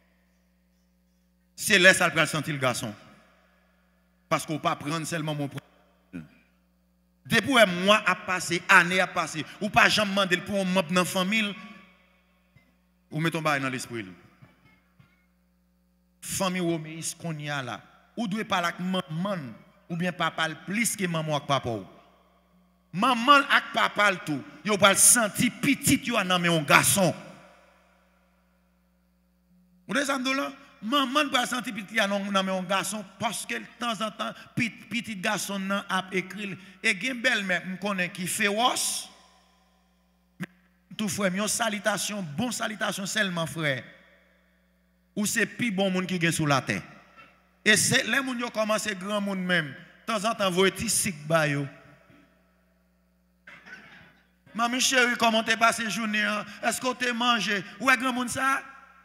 C'est là que ça va sentir le garçon. Parce qu'on ne peut pas prendre seulement mon problème. Depuis un mois à passer, année à passer, ou pas jamais demander pour un membre dans la famille, ou mettons pas dans l'esprit. Famille ou mais ce qu'on y a là, ou doit parler avec maman, ou bien papa plus que maman avec papa. Maman avec papa tout, yo pas sentir petit yo nan mais un garçon. Vous descendez là? Maman ne pas sentir petit nan mais un garçon parce que de temps en temps petit garçon nan a écrit et gen belle-mère me connaît qui fait os. Tout frère, une salutation, bonne salutation seulement frère. Ou c'est plus bon monde qui gagne sur la terre. Et c'est les moun yo commencé grand monde même. De temps en temps voye ti sik ba yo. Maman chérie, comment t'es passé journée? Est-ce que t'es mangé? Ouais grand monde ça?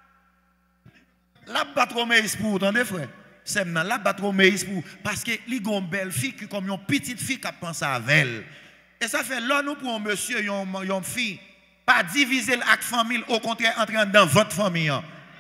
La battre maïs pour entendez frère. C'est maintenant la battre maïs pour parce que li gon belle fille qui comme une petite fille qui pense à elle. Et ça fait là nous pour un monsieur une fille pas diviser avec famille au contraire entrer dans votre famille.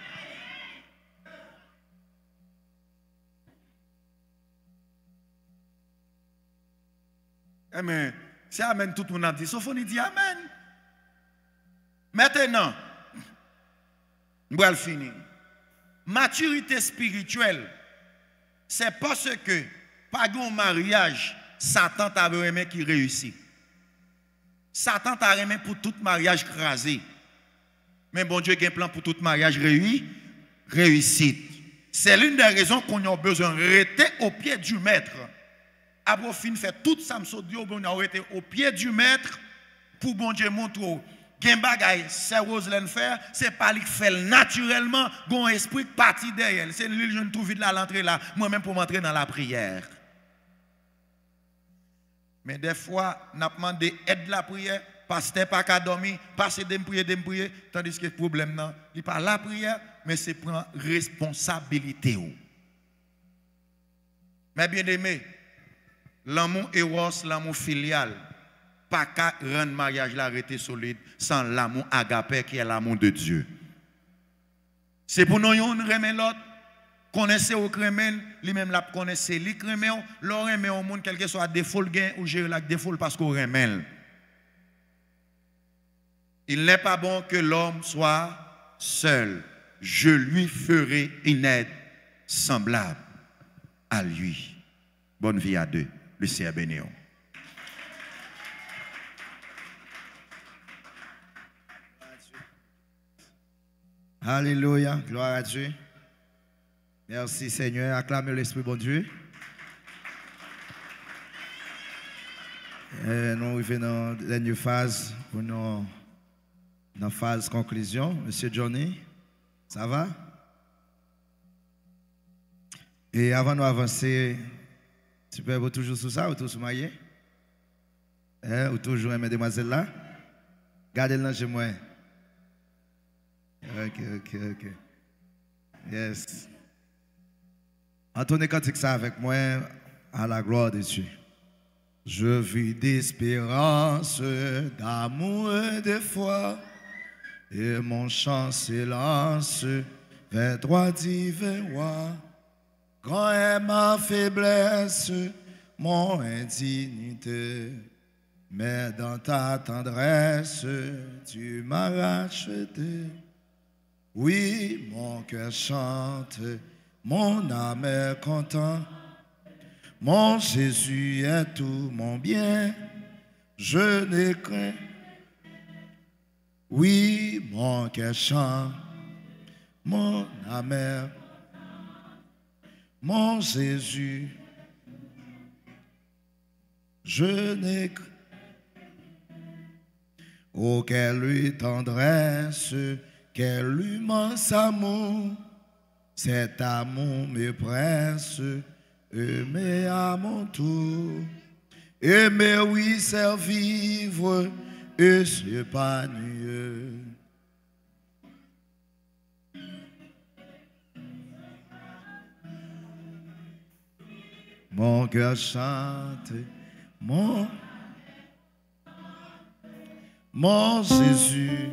Amen. C'est amen tout le monde a dit. Sauf on dit amen. Maintenant, on va finir. Maturité spirituelle, c'est parce que, pas un mariage, Satan t'a remis qui réussit. Satan t'a remis pour tout mariage crasé. Mais bon Dieu a un plan pour tout mariage réussite. C'est l'une des raisons qu'on a besoin de rester au pied du maître. Après fin fait tout ça, on a arrêté au pied du maître pour bon Dieu montrer. Gen bagay, c'est Roselaine faire, c'est pas lui qui fait naturellement, gon esprit parti derrière. C'est lui je ne trouve vite là l'entrée là, moi-même pour m'entrer dans la prière. Mais des fois, n'a demandé aide la prière, pasteur pas qu'à dormir, passer de me prier, tandis que le problème non, il pas la prière, mais c'est prendre responsabilité. Mais bien aimé, l'amour éros, l'amour filial, pas qu'à rendre mariage la arrêté solide sans l'amour agapé qui est l'amour de Dieu. C'est pour nous yon remet l'autre, connaissez au kremen, lui-même la connaissez, li kremen, l'on remet au monde quel que soit défaut gain ou gérer la défaut parce qu'on remet. Il n'est pas bon que l'homme soit seul. Je lui ferai une aide semblable à lui. Bonne vie à deux. Le Seigneur béni. Alléluia, gloire à Dieu. Merci Seigneur, acclamez l'Esprit bon Dieu. Nous arrivons dans la dernière phase pour nous, dans la phase conclusion. Monsieur Johnny, ça va? Et avant de avancer, tu peux toujours sur ça ou toujours marié? Ou toujours mesdemoiselles là? Gardez-le chez moi. Ok. Yes. Entendez cantique ça avec moi à la gloire de Dieu. Je vis d'espérance, d'amour et de foi, et mon chant s'élance vers toi, divin roi. Grand est ma faiblesse, mon indignité, mais dans ta tendresse, tu m'as racheté. Oui, mon cœur chante, mon âme est content. Mon Jésus est tout mon bien, je ne crains. Oui, mon cœur chante, mon âme est content. Mon Jésus, je ne crains. Oh, quelle tendresse, quel immense amour, cet amour me presse, aimer à mon tour. Aimer, oui, c'est vivre et s'épanouir. Mon cœur chante, mon Jésus.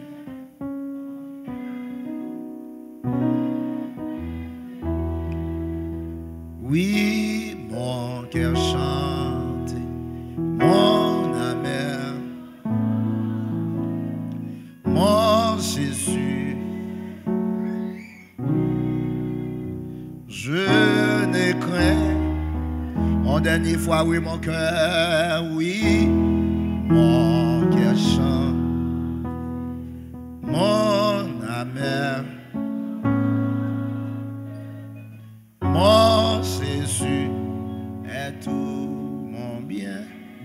Oui, mon cœur chante, mon amer, mon Jésus. Je ne crains. En dernière fois, oui, mon cœur, oui, mon cœur chante, mon amer, mon Jésus est tout mon bien.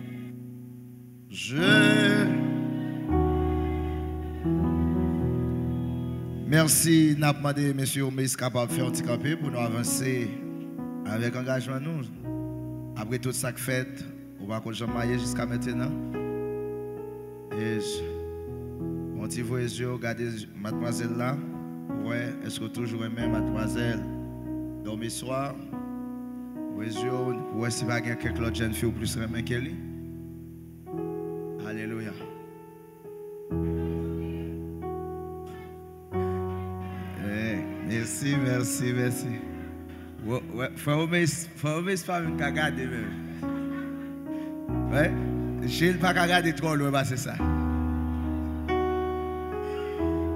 Merci, n'a pas demandé, monsieur, mais capable de faire un petit campé pour nous avancer avec engagement nous. Après tout ça que fait, on va continuer à marier jusqu'à maintenant. Et mon petit voyage, regardez mademoiselle là. Ouais, est-ce que toujours aimé mademoiselle dormir soir? Ouais, si va y a quelques autres jeunes filles ou plus aimé qu'elle. Alléluia. Merci. Ouais, faut pas me regarder même. Ouais, je ne pas regarder trop loin, c'est ça.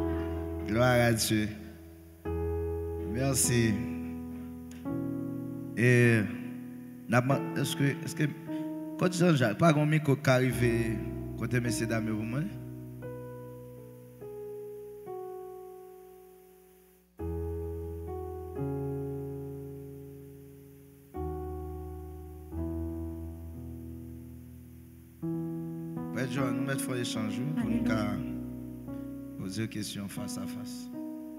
Gloire à Dieu. Merci. Et est-ce que quand Jean-Jacques, pas un micro qui arrive côté messieurs dames pour moi? Nous mettons l'échange pour nous poser des questions face à face.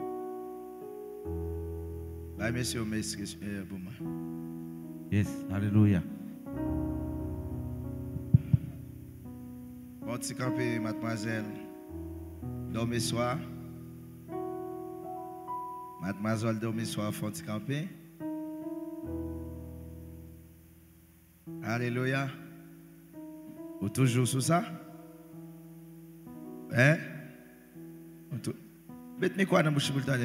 Bah, messieurs, pour moi. Yes, alléluia. Bon, petit campé, mademoiselle. Dormez soir. Mademoiselle, dormez soir, font petit campé. Alléluia. Vous toujours sous ça? Hein? Mettez quoi dans la bouche pour le temps?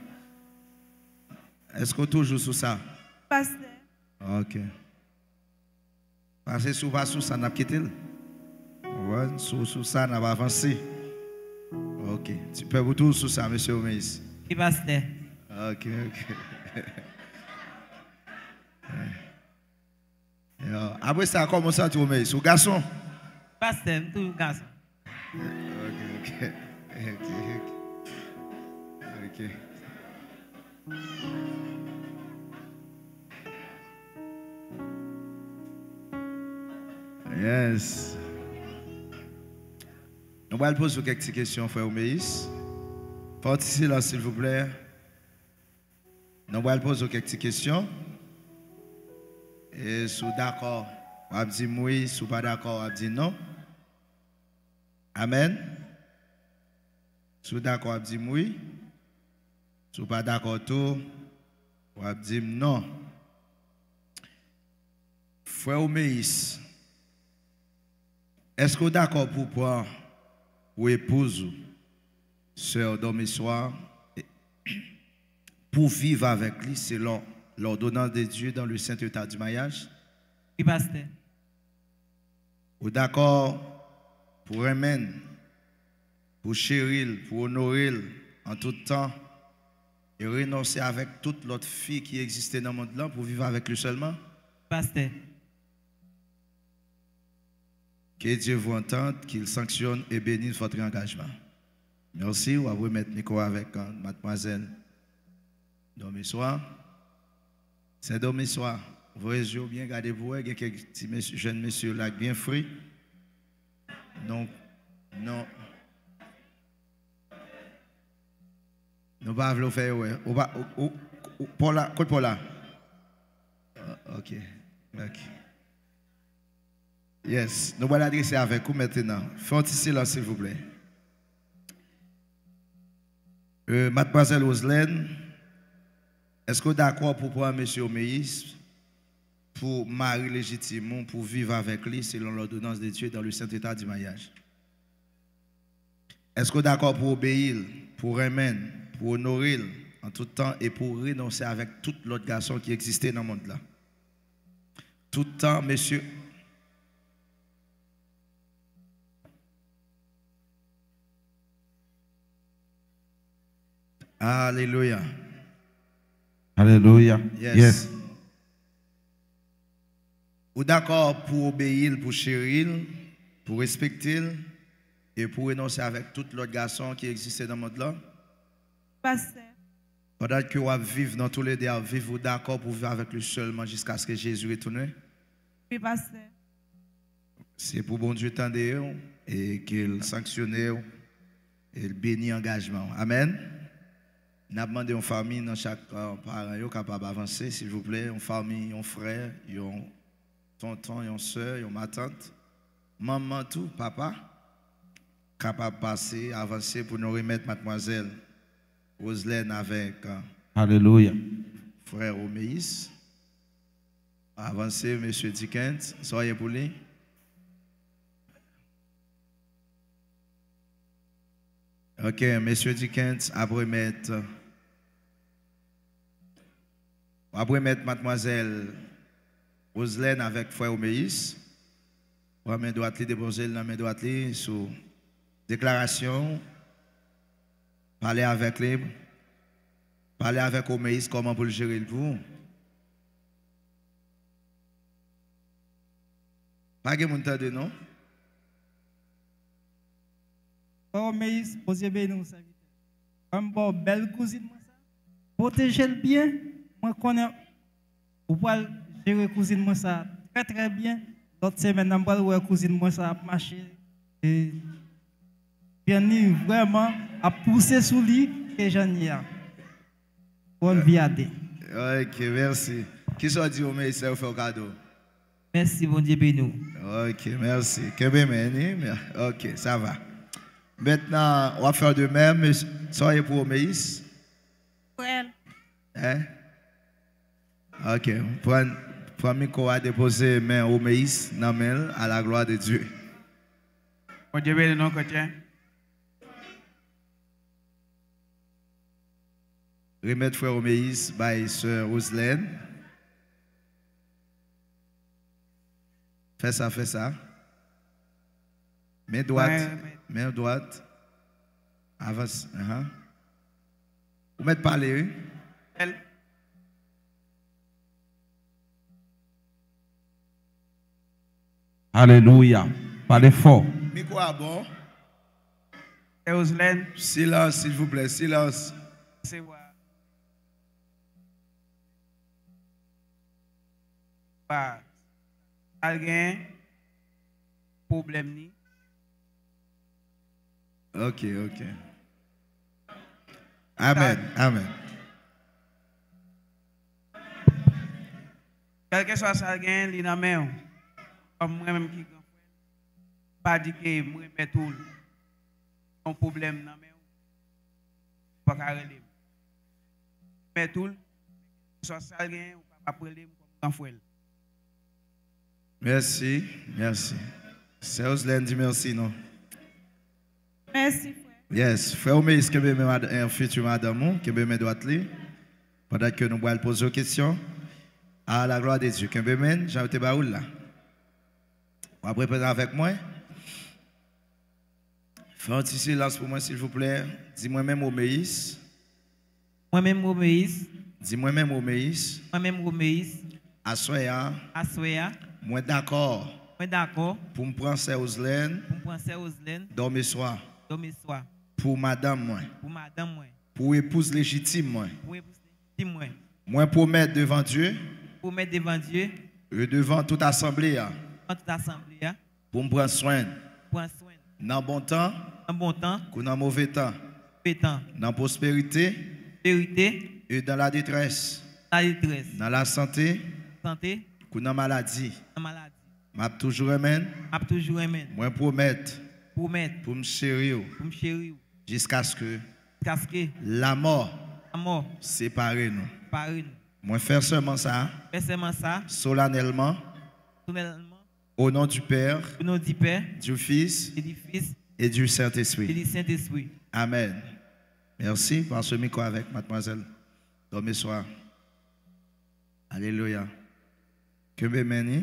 Est-ce que vous toujours sous ça? Pasteur. Ok. Parce que souvent sous ça, on a quitté. Ouais, sous ça, on a avancé. Ok. Tu peux vous toujours sous ça, monsieur Omeis? Qui pasteur? Ok, ok. Après ça, comment ça, tu Omeis? Ou garçon? Pasteur, tout garçon. Ok. Yes. Nous allons poser quelques questions, frère Omeis. Portez silence, s'il vous plaît. Nous allons poser quelques questions. Et si vous êtes d'accord, vous allez dire oui. Si vous n'êtes pas d'accord, vous allez dire non. Amen. Si vous êtes d'accord, vous allez dire oui. Si vous n'êtes pas d'accord, vous allez dire non. Frère Omeis, est-ce que vous êtes d'accord pour prendre ou épouse, sœur dormir soir, pour vivre avec lui selon l'ordonnance de Dieu dans le saint état du mariage? Qui pasteur? Vous êtes d'accord pour aimer, pour chérir, pour honorer en tout temps et renoncer avec toute l'autre fille qui existait dans le monde là pour vivre avec lui seulement? Pasteur. Que Dieu vous entende, qu'il sanctionne et bénisse votre engagement. Merci. On va vous mettre micro avec mademoiselle. Dormez soir. C'est dormez soir. Vos yeux bien, gardez-vous. Il y a quelques petits jeunes messieurs là bien frais. Donc, non. Nous ne pouvons pas faire. Paula, côté Paula. Ok. Yes, nous allons adresser avec vous maintenant. Faites silence, s'il vous plaît. Mademoiselle Roselène, est-ce que vous êtes d'accord pour prendre M. Omeis pour mari légitime, pour vivre avec lui selon l'ordonnance de Dieu dans le saint état du mariage? Est-ce que vous êtes d'accord pour obéir, pour aimer, pour honorer en tout temps et pour renoncer avec tout l'autre garçon qui existait dans le monde là? Tout temps, monsieur. Alléluia. Alléluia. Yes. Ou d'accord pour obéir, pour chérir, pour respecter et pour renoncer avec tout l'autre garçon qui existait dans le monde là? Pasteur. Pendant que vous vivez dans tous les deux, vous d'accord pour vivre avec lui seulement jusqu'à ce que Jésus retourne? Oui, pasteur. C'est pour bon Dieu tendre et qu'il sanctionne et il bénit l'engagement. Amen. Nous avons demandé une famille dans chaque parent capable d'avancer, s'il vous plaît. Une famille, un frère, un tonton, une soeur, ma tante, maman, tout, papa, capable de passer, avancer pour nous remettre mademoiselle Roselène avec Alléluia. frère Omeis. Avancer, monsieur Dickens, soyez pour lui. Ok, monsieur Dickens, après mettre mademoiselle Roselène avec frère Omeis. La main droite, déposer la main droite sous déclaration. Parlez avec lui. Parlez avec Omeis comment pour le gérer le vous. Pas de monde de non? Oh, mais posez bien nous, serviteur. Comme bon, belle cousine, moi ça. Protégez-le bien. Moi, connais. Vous pouvez gérer cousine, moi ça très très bien. L'autre semaine, on va voir cousine, moi ça a marché. Et bien, vraiment, à pousser sous lui, que j'en ai. Bonne vie à deux. Ok, merci. Qui soit dit au mais ça vous fait un cadeau? Merci, bon Dieu béni. Ok, merci. Ok, ça va. Maintenant, on va faire de même. Soyez pour Oméis. Ouais. Hein? Ok, prends micro à déposer main Oméis, Namel, à la gloire de Dieu. Bon Dieu béni, non, chrétien. Remettre frère Oméis, by sœur Roselène. Fais ça, fais ça. Main droite, main droite. Avance. Vous mettez parler, oui? Alléluia. Parlez fort. Micro à bon. Silence, s'il vous plaît, silence. C'est vrai. Pas alguien problème ni. Ok, ok. Amen, amen. Quel que soit ça gain li nan men comme moi même qui pas dit que moi met tout un problème nan men pas ka relé. Mais tout soit ça gain ou pas prendre comme grand frère. Merci, merci. C'est Roselène dit merci, non? Merci, frère. Yes, frère Oméis, que un futur madame, que me doit li, pendant que nous allons poser aux questions, à la gloire de Dieu. Que me j'ai été baoul là. Vous après présent avec moi. Faites un petit silence pour moi, s'il vous plaît. Dis-moi même Oméis. Moi-même Oméis. Dis-moi même Oméis. Moi-même Oméis. Assoya. Assoya. Moi d'accord. Moi d'accord. Pour me prendre Sœur Roselène. Pour me prendre Sœur Roselène. Dormir soir. Dormir soir. Pour madame moi. Pour madame moi. Pour épouse légitime moi. Pour épouse légitime moi. Moi pour mettre devant Dieu. Pour mettre devant Dieu. Et devant toute assemblée. Devant toute assemblée. Pour me prendre soin. Prendre soin. Dans bon temps. Dans bon temps. Ou dans mauvais temps. Mauvais temps. Dans prospérité. Prospérité. Et dans la détresse. La détresse. Dans la santé. Santé. Ou dans maladie. Dans maladie. M'a toujours aimé. M'a toujours aimé. Moi promettre. Promettre. Pour me chérir. Pour me chérir. Jusqu'à ce que. Jusqu'à ce que. La mort. La mort. Sépare nous. Sépare nous. Moi faire seulement ça. Faire seulement ça. Solennellement. Solennellement. Au nom du Père. Au nom du Père. Du Fils. Et du Fils. Et du Saint-Esprit. Et du Saint-Esprit. Amen. Merci pour ce micro avec mademoiselle. Dormez soir. Alléluia. Que béni.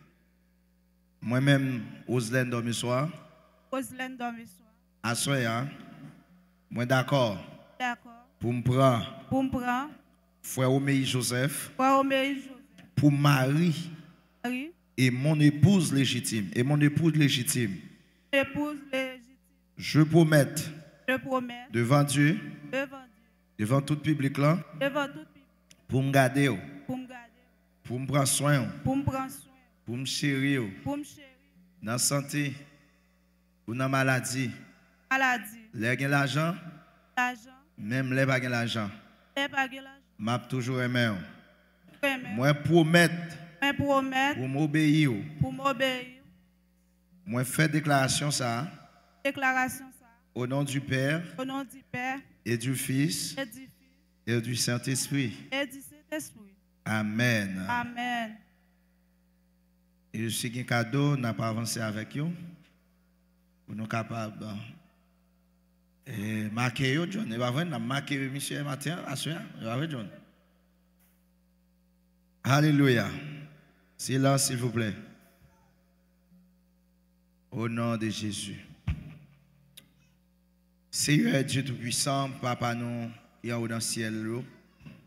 Moi-même, Roselène dormir soir. Roselène dormir soir. Assoya. Moi d'accord. D'accord. Pour me prendre. Pour me prendre. Frère Oméis Joseph. Frère Oméis Joseph. Pour Marie. Oui. Et mon épouse légitime. Et mon épouse légitime. Épouse légitime. Je promets. Je promets. Devant Dieu. Devant Dieu. Devant tout public là. Devant tout public. Pour me garder. Pour me garder. Pour me prendre soin. Pour me prendre soin. Pour me chérir. Pour me chérir. Dans la santé. Ou dans la maladie. Maladie. Les gens l'argent. L'argent. Même les pas l'argent. Les pas l'argent. M'a toujours aimé. Amen. Moi promettre. Moi promettre. Pour m'obéir. Pour m'obéir. Moi faire déclaration ça. Déclaration ça. Au nom du Père. Au nom du Père. Et du Fils. Et du Fils. Et du Saint-Esprit. Et du Saint-Esprit. Amen. Amen. Et si un cadeau, n'a pas avancé avec vous. Vous nous capables de marquer yo, John. Et va venir marquer Michel matin, à ce moment, John. Alléluia. Silence, s'il vous plaît. Au nom de Jésus. Seigneur Dieu Tout-Puissant, Papa nous, qui est dans le ciel,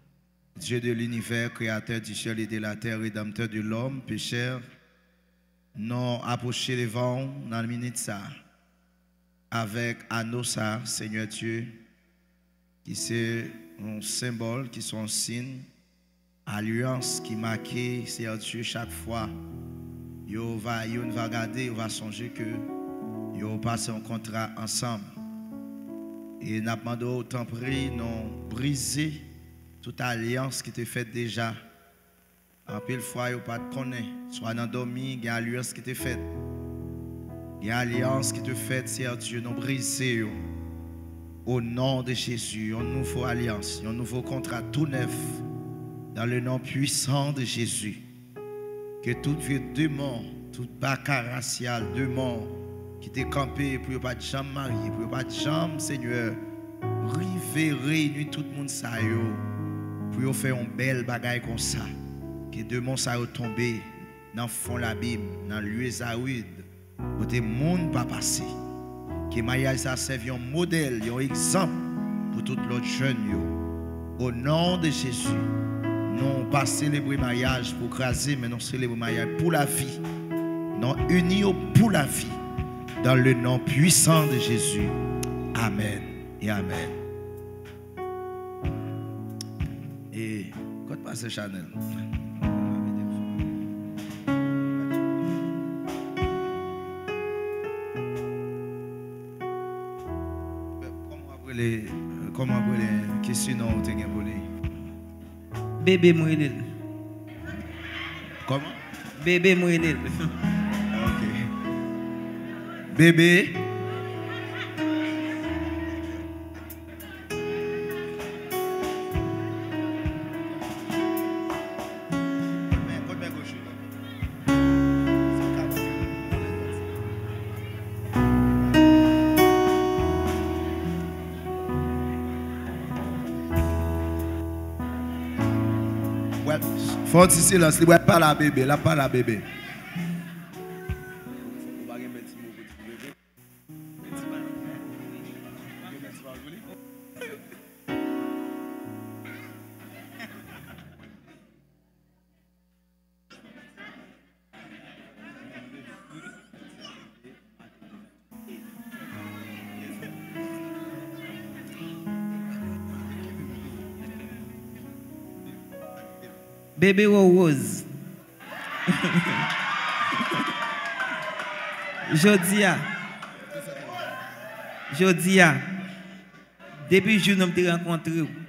Dieu de l'univers, créateur du ciel et de la terre, rédempteur de l'homme, pécheur, nous approcher devant dans la minute ça avec anneau ça, Seigneur Dieu, qui c'est un symbole, qui sont un signe, alliance qui marque, Seigneur Dieu, chaque fois. Yo va regarder, on va songer que yo passe un contrat ensemble. Et n'a pas demandé autant pris, non briser toute alliance qui était faite déjà. En pile fois, yo pas de connaître, soit dans dormi, il y a alliance qui était faite. Il y a alliance qui te faite, Seigneur Dieu, non briser yo. Au nom de Jésus, une nouvelle alliance, un nouveau contrat tout neuf, dans le nom puissant de Jésus. Que toute vie de mort, toute baccarat racial de mort, qui t'est campé pour ne pas de jambe mariée, pour ne pas de jambe, Seigneur, réunir tout le monde ça, pour faire une belle bagaille comme ça. Que deux mondes ça tombé dans le fond de la Bible, dans l'huile zaouide, pour que le monde pas passer. Que mariage ça serve un modèle, un exemple pour tout l'autre jeune. Au nom de Jésus, non pas célébrer mariage pour craser, mais non célébrer mariage pour la vie. Non unis pour la vie. Dans le nom puissant de Jésus. Amen et Amen. Et quand passe Chanel. Comment vous les questions vous avez volé? Bébé Mouelil. Comment? Bébé Mouelil. Ok. Bébé. Faut ici là, c'est pas la bébé, là pas la bébé. Bébé Rose. Jodia. Depuis le jour où nous t'ai rencontré,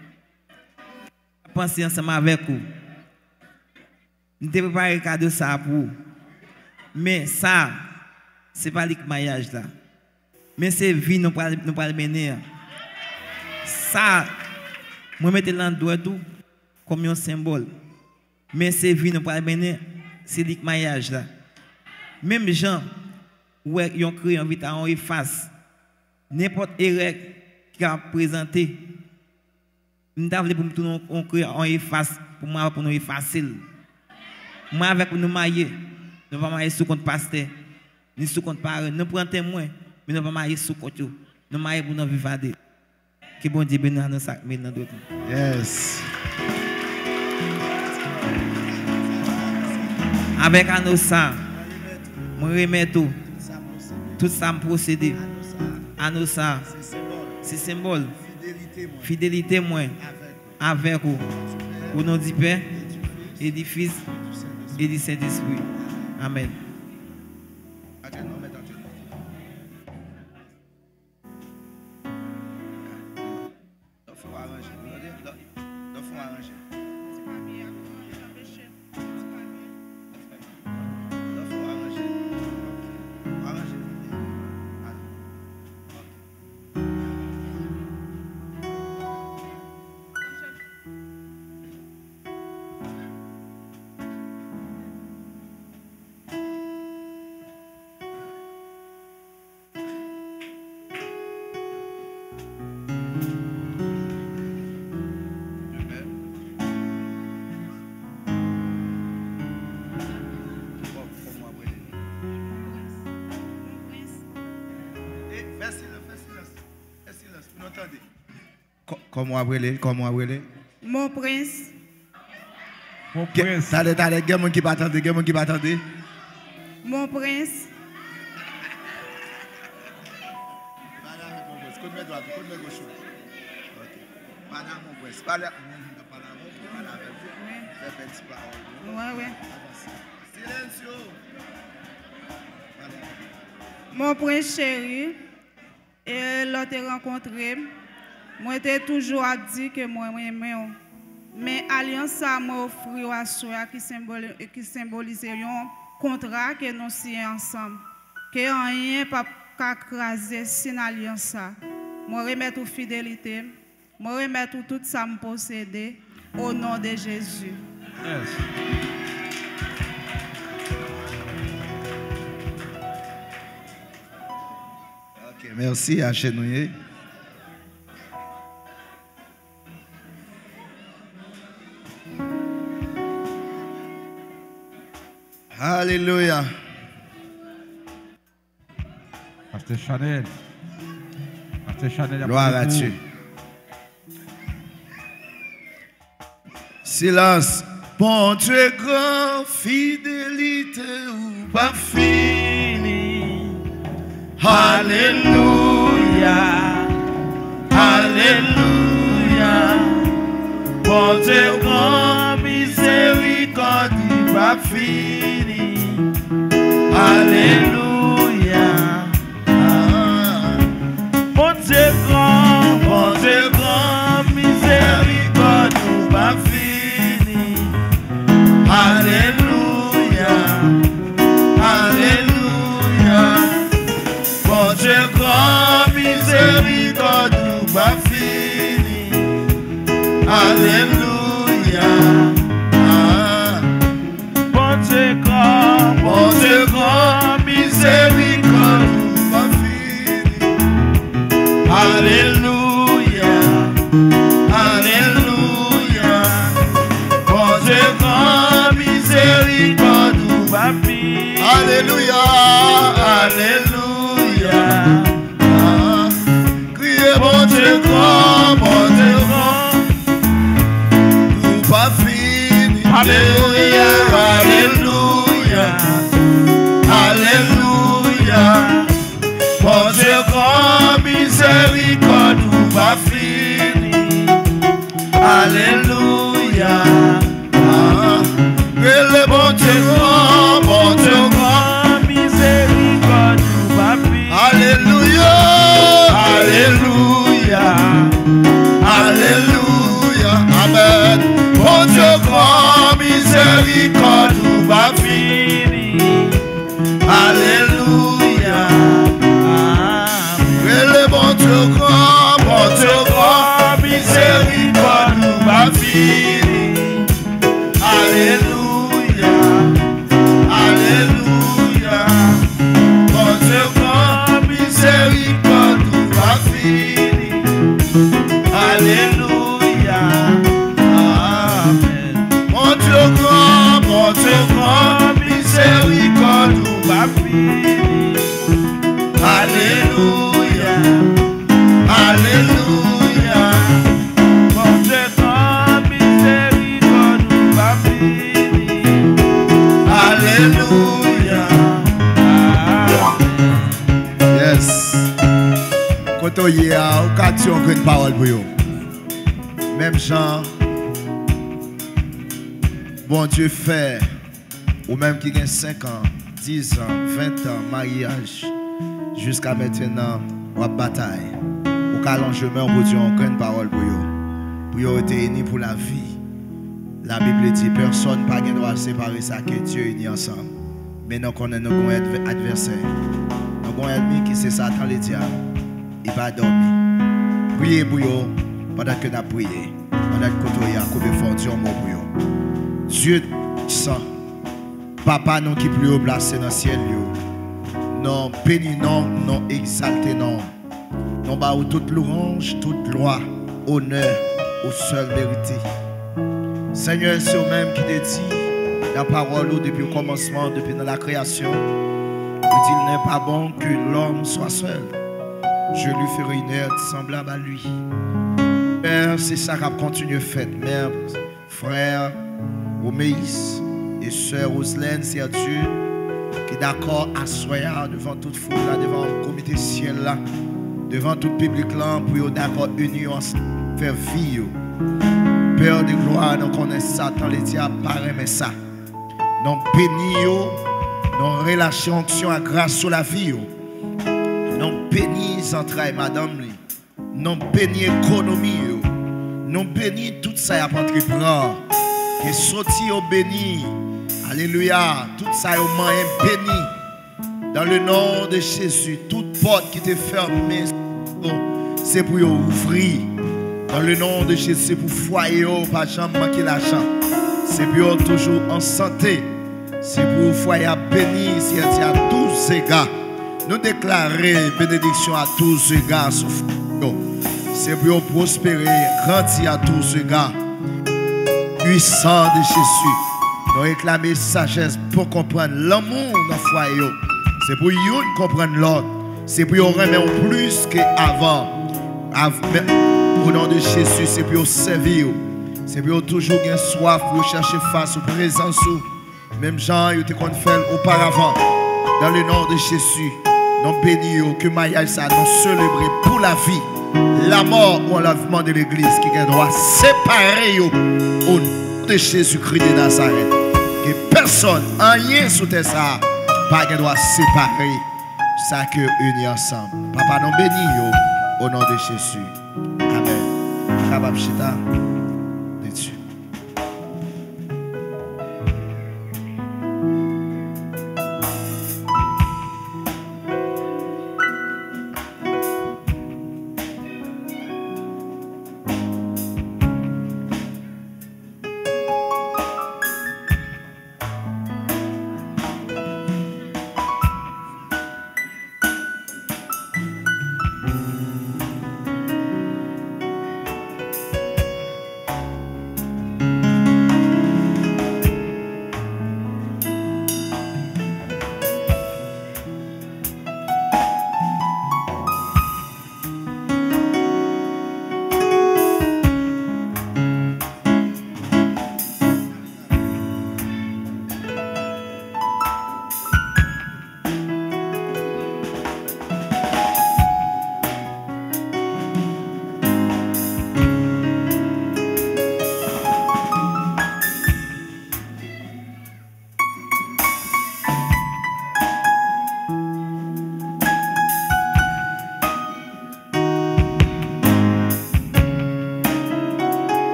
pensé ensemble avec vous. Nous t'ai préparé un cadeau ça pour vous. Mais ça, ce n'est pas le mariage là. Mais c'est vie nous pas mener. Ça, moi mettre l'endroit tout comme un symbole. Mais c'est vie nous pas mener, c'est le mariage là. Même gens ouais ils ont créé envie à en efface. N'importe erreur qui a présenté, nous avons pour nous on créer en efface pour moi pour nous effacer. Moi avec nous marier, nous pas marier sous compte pasteur, ni sous compte parent, nous prenons témoin, mais nous pas marier sous compte. Nous marier pour nous vivre. Que bon Dieu bénisse nous sac maintenant d'autres. Yes. Avec Anosa, je remets tout ça me procédé. Anosa, c'est symbole. Fidélité moi avec vous. Au nom du Père et du Fils et du Saint-Esprit. Amen. Comment appeler? Mon prince. T'as des gens qui pas attendre, Mon prince. Mon prince chéri, et l'autre rencontré, moi j'étais toujours à dire que moi aimé. Mais alliance ça m'a offert à soi qui symbolise un contrat que nous signons ensemble. Que rien pas craser sin alliance ça. Moi remettre fidélité, moi remettre tout ça me posséder au nom de Jésus. Yes. Ok, merci à Chenouye. Alléluia. Pasteur Chanel. Pasteur Chanel. Gloire à Dieu. Silence. Bon Dieu grand, fidélité ou pas fini. Alléluia. Alléluia. Bon Dieu grand, miséricorde ou pas fini. Alléluia. Bon Dieu grand, miséricorde ou pas fini. Alléluia. Alléluia. Bon Dieu grand, miséricorde ou pas fini. Alléluia. Bon Dieu grand, miséricorde ou pas fini. Alléluia. Alléluia. Bon Dieu grand, miséricorde ou pas fini. Alléluia. Alléluia. Criez bon Dieu grand, ou pas fini. Alléluia. Alléluia. Alléluia. Bon Dieu grand, miséricorde ou pas fini. Alléluia. Le bon Dieu grand, miséricorde ou pas fini. Alléluia. Alléluia. Alléluia. Amen. Bon Dieu grand, miséricorde ou pas fini. Alléluia. Le bon Dieu grand, miséricorde ou pas fini. Alléluia. Alléluia. Bon Dieu grand, miséricorde ou pas fini. Alléluia. Amen. Mon Dieu grand, miséricorde ou pas fini. Alléluia. Alléluia. Mon Dieu grand, miséricorde ou pas fini. Alléluia. Yes. Quand on y a occasion de une parole pour vous. Même Jean, bon Dieu fait, ou même qui a 5 ans, 10 ans, 20 ans, mariage, jusqu'à maintenant, on a bataille. Au calangement, pour Dieu, on a une parole pour vous. Pour vous être unis pour la vie. La Bible dit, personne n'a pas le droit de séparer ça que Dieu unit ensemble. Mais nous connaissons nos adversaires. Nous avons un ennemi qui c'est Satan le diable. Il va dormir. Priez pour vous pendant que nous avons prié. Pendant que nous avons coupé fort Dieu pour vous. Dieu sang. Papa nous qui plus haut placé dans le ciel. Non béni non, non exalté non. Nous avons toute louange, toute gloire, honneur au seul vérité. Seigneur, c'est vous-même qui te dit la parole depuis le commencement, depuis dans la création. Il dit il n'est pas bon que l'homme soit seul. Je lui ferai une heure semblable à lui. Père, c'est ça qu'a continué fait. Mère, frère, Roméis et sœur Roselène, c'est à Dieu. qui est d'accord à soir devant toute foule là, devant le comité ciel là, devant tout public là, pour d'accord union faire vie. Père de gloire, nous connaissons ça, tant les diables paraît mais ça. Nous bénissons, nous relâchons onction à grâce sur la vie. Nous bénissons entrailles, madame. Nous bénissons l'économie. Nous bénissons tout ça à entreprendre. Que sorti au béni. Alléluia. Tout ça au moyen béni. Dans le nom de Jésus, toute porte qui était fermée, c'est pour ouvrir. Dans le nom de Jésus, c'est pour foyer, pas jamais manquer l'argent. C'est pour toujours en santé. C'est pour foyer béni, c'est à tous égards. Nous déclarer bénédiction à tous égards. C'est pour prospérer, grandir à tous égards. Puissant de Jésus. Nous réclamer sagesse pour comprendre l'amour dans le foyer. C'est pour nous comprendre l'autre. C'est pour nous remettre plus qu'avant. Au nom de Jésus, c'est pour servir. C'est pour toujours avoir soif pour chercher face aux présences. Même gens, ils ont fait auparavant. Dans le nom de Jésus, nous bénissons que mariage ça nous célébrer pour la vie, la mort ou l'enlèvement de l'église qui doit séparer au nom de Jésus-Christ de Nazareth. Que personne, rien sous tes ça, pas doit séparer. Ça que unis ensemble. Papa, nous bénissons au nom de Jésus. Amen. Kababshita. Dessus.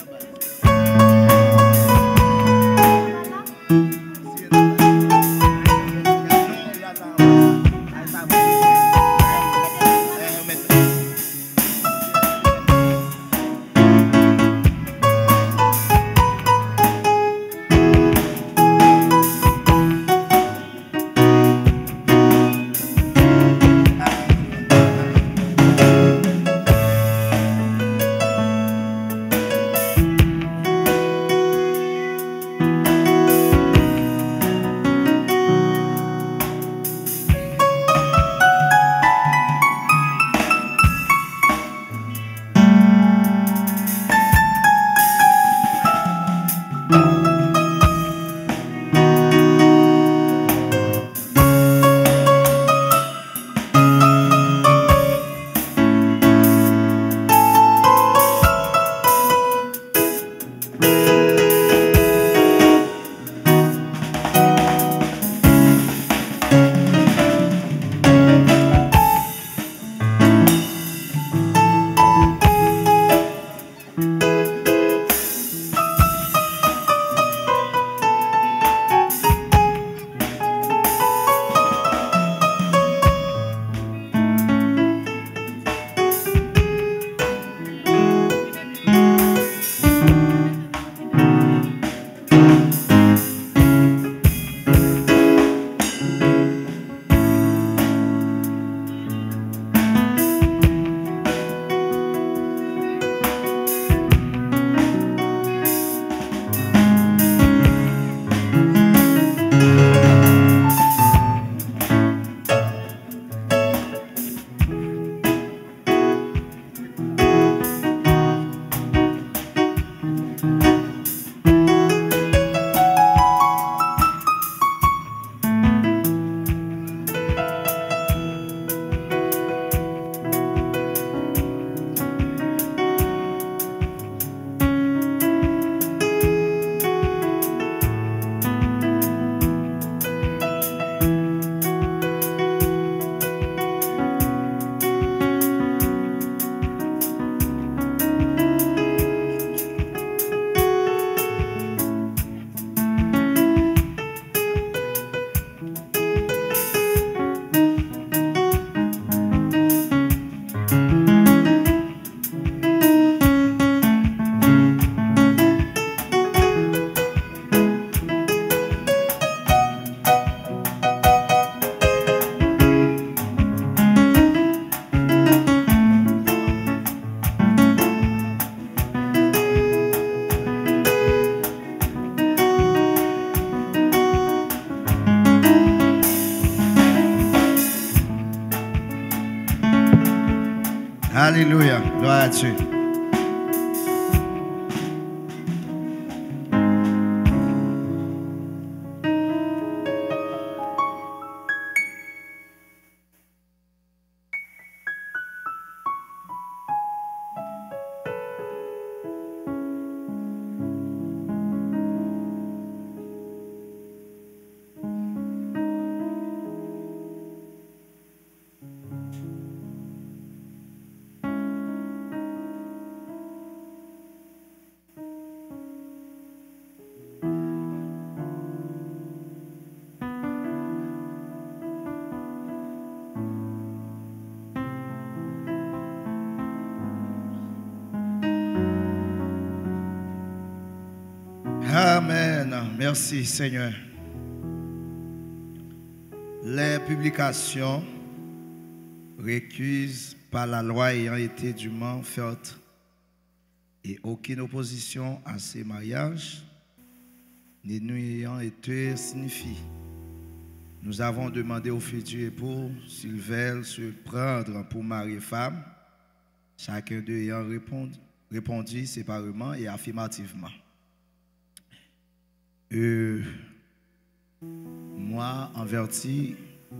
Alléluia. Gloire à Dieu. Amen. Merci Seigneur. Les publications récuses par la loi ayant été dûment faites et aucune opposition à ces mariages ni nous ayant été signifiées, nous avons demandé au futur époux s'ils veulent se prendre pour mari et femme, chacun d'eux ayant répondu séparément et affirmativement. Moi, en vertu,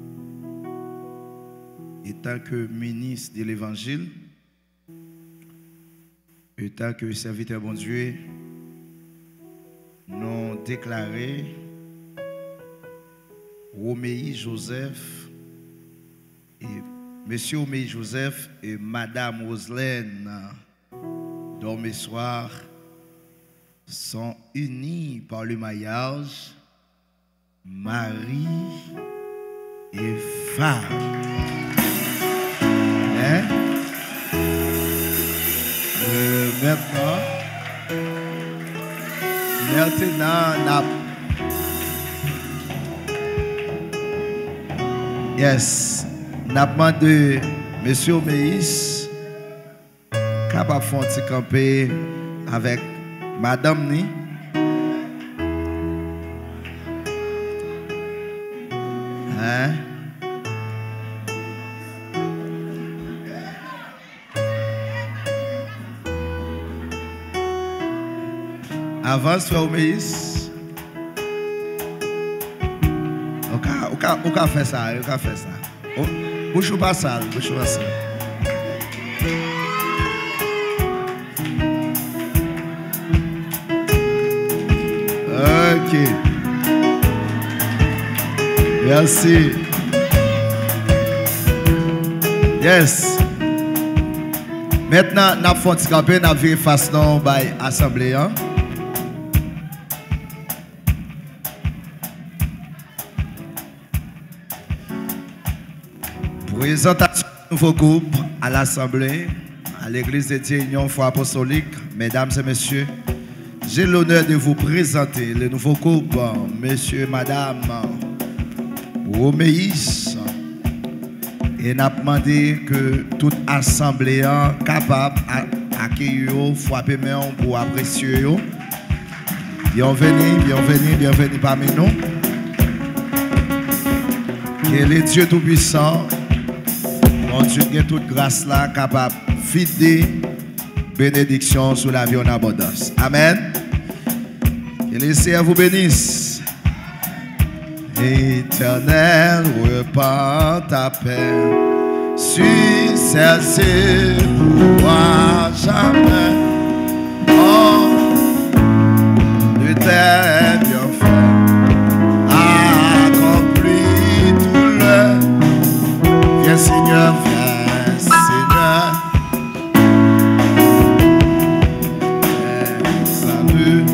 étant que ministre de l'Évangile, étant que serviteur bon Dieu, nous déclaré Roméi Joseph et Monsieur Roméi Joseph et Madame Roselène Dormessoir sont unis par le mariage, mari et femme. Hein? Maintenant, yes, n'a demandé Monsieur Omeis capable de faire un petit camper avec Madame Ni. Hein? Avance, frère Omeis. On peut faire ça, on peut faire ça. Bouche pas sale, bouche pas sale. Ok. Merci. Yes. Maintenant, nous avons fait un campé, nous avons vu face à l'Assemblée. Présentation de nouveau groupe à l'Assemblée, à l'Église de Dieu Union Foi Apostolique. Mesdames et messieurs, j'ai l'honneur de vous présenter le nouveau groupe, monsieur et madame Omeis. Et n'a demandé que toute assemblée capable d'accueillir, frapper main pour apprécier. Bienvenue, bienvenue, bienvenue parmi nous. Que le Dieu Tout-Puissant, mon Dieu qui a toute grâce là, capable de vider bénédiction sur la vie en abondance. Amen. Que le Seigneur vous bénisse. Éternel, repens ta paix sur celle-ci pour jamais. Oh, de tes bienfaits accomplis tout le. Viens Seigneur, viens Seigneur. Salut.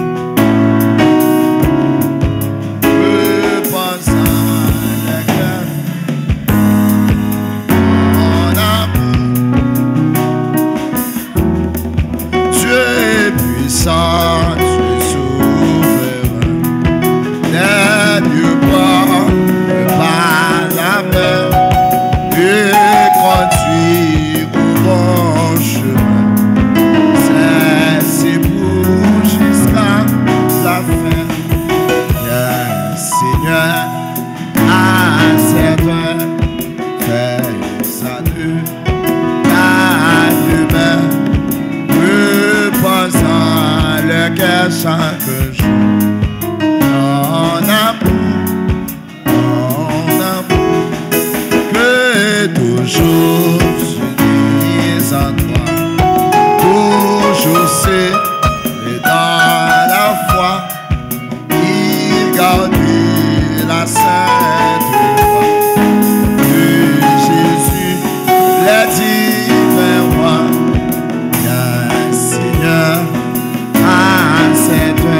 Chaque jour, en amour, que toujours unis en toi, toujours c'est et dans la foi, il garde la sainte foi de Jésus, les divins rois, bien Seigneur. C'est toi,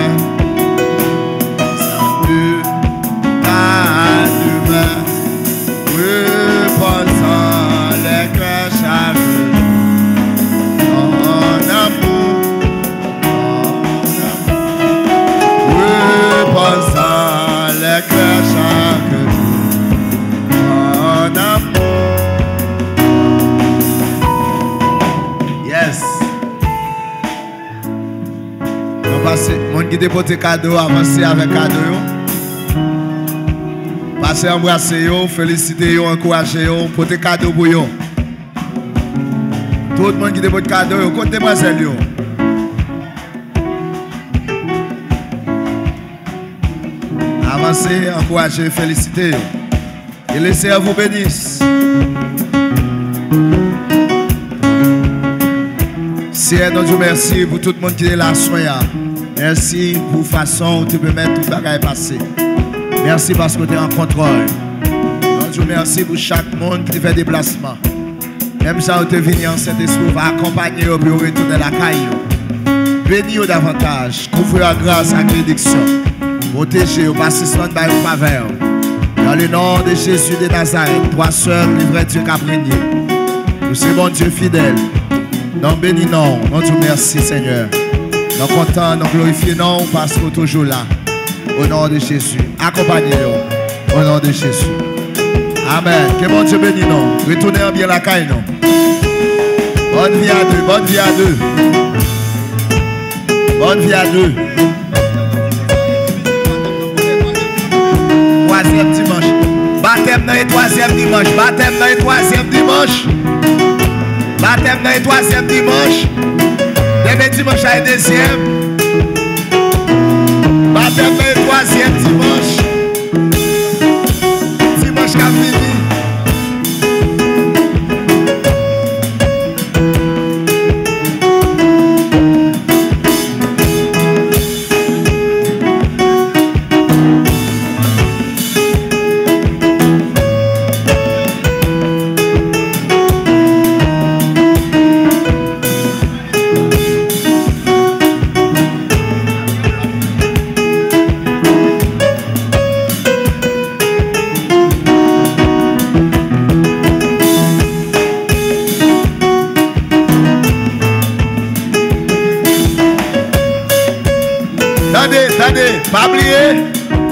sans but, à demain, reposant les cœurs chaque jour, en amour, reposant les cœurs chaque jour, en amour. Yes. Mon qui dépote cadeau, avancer avec cadeau. Passez embrasser, féliciter, encourager, porter cadeau pour eux. Tout le monde qui dépote cadeau, côté demoiselle. Avancez, encourager, féliciter. Et laissez à vous bénisse. Seigneur, nous disons merci pour tout le monde qui est là, soya. Merci pour la façon où tu peux mettre tout le bagage passer. Merci parce que tu es en contrôle. Nous disons merci pour chaque monde qui fait déplacement. Même ça, où tu es venu en cet esprit, va accompagner pour retourner la caille. bénis davantage. Couvre la grâce à bénédiction. Protégez au passissement de la faveur. Dans le nom de Jésus de Nazareth, toi seul, livré Dieu qui a régné. Nous sommes bon Dieu fidèle. Nous bénissons, nous te merci Seigneur. Nous sommes contents, nous glorifions parce que toujours là. Au nom de Jésus. Accompagnez-nous. Au nom de Jésus. Amen. Que bon Dieu bénisse nous. Retournez en bien la caille nous. Bonne vie à deux. Bonne vie à deux. Bonne vie à deux. Troisième dimanche. Baptême dans le troisième dimanche. Baptême dans le troisième dimanche. Baptême dans le troisième dimanche. Demain dimanche à deuxième. Baptême dans le troisième dimanche. Dimanche qu'a fini. Attendez, pas oublier.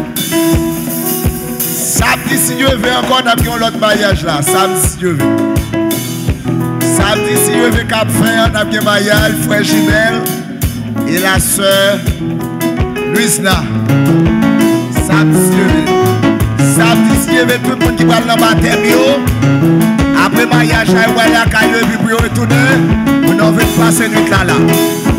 Samedi, si Dieu veut, encore, on a pris l'autre mariage là. Samedi, si Dieu veut. Samedi, si Dieu veut, cap faire, on a pris mariage, frère Ginelle et la soeur Luisna. Samedi, si Dieu veut. Samedi, si Dieu veut, tout le monde qui va dans le baptême, après mariage, on va aller à Caillou, puis pour retourner, on a envie de passer une nuit là.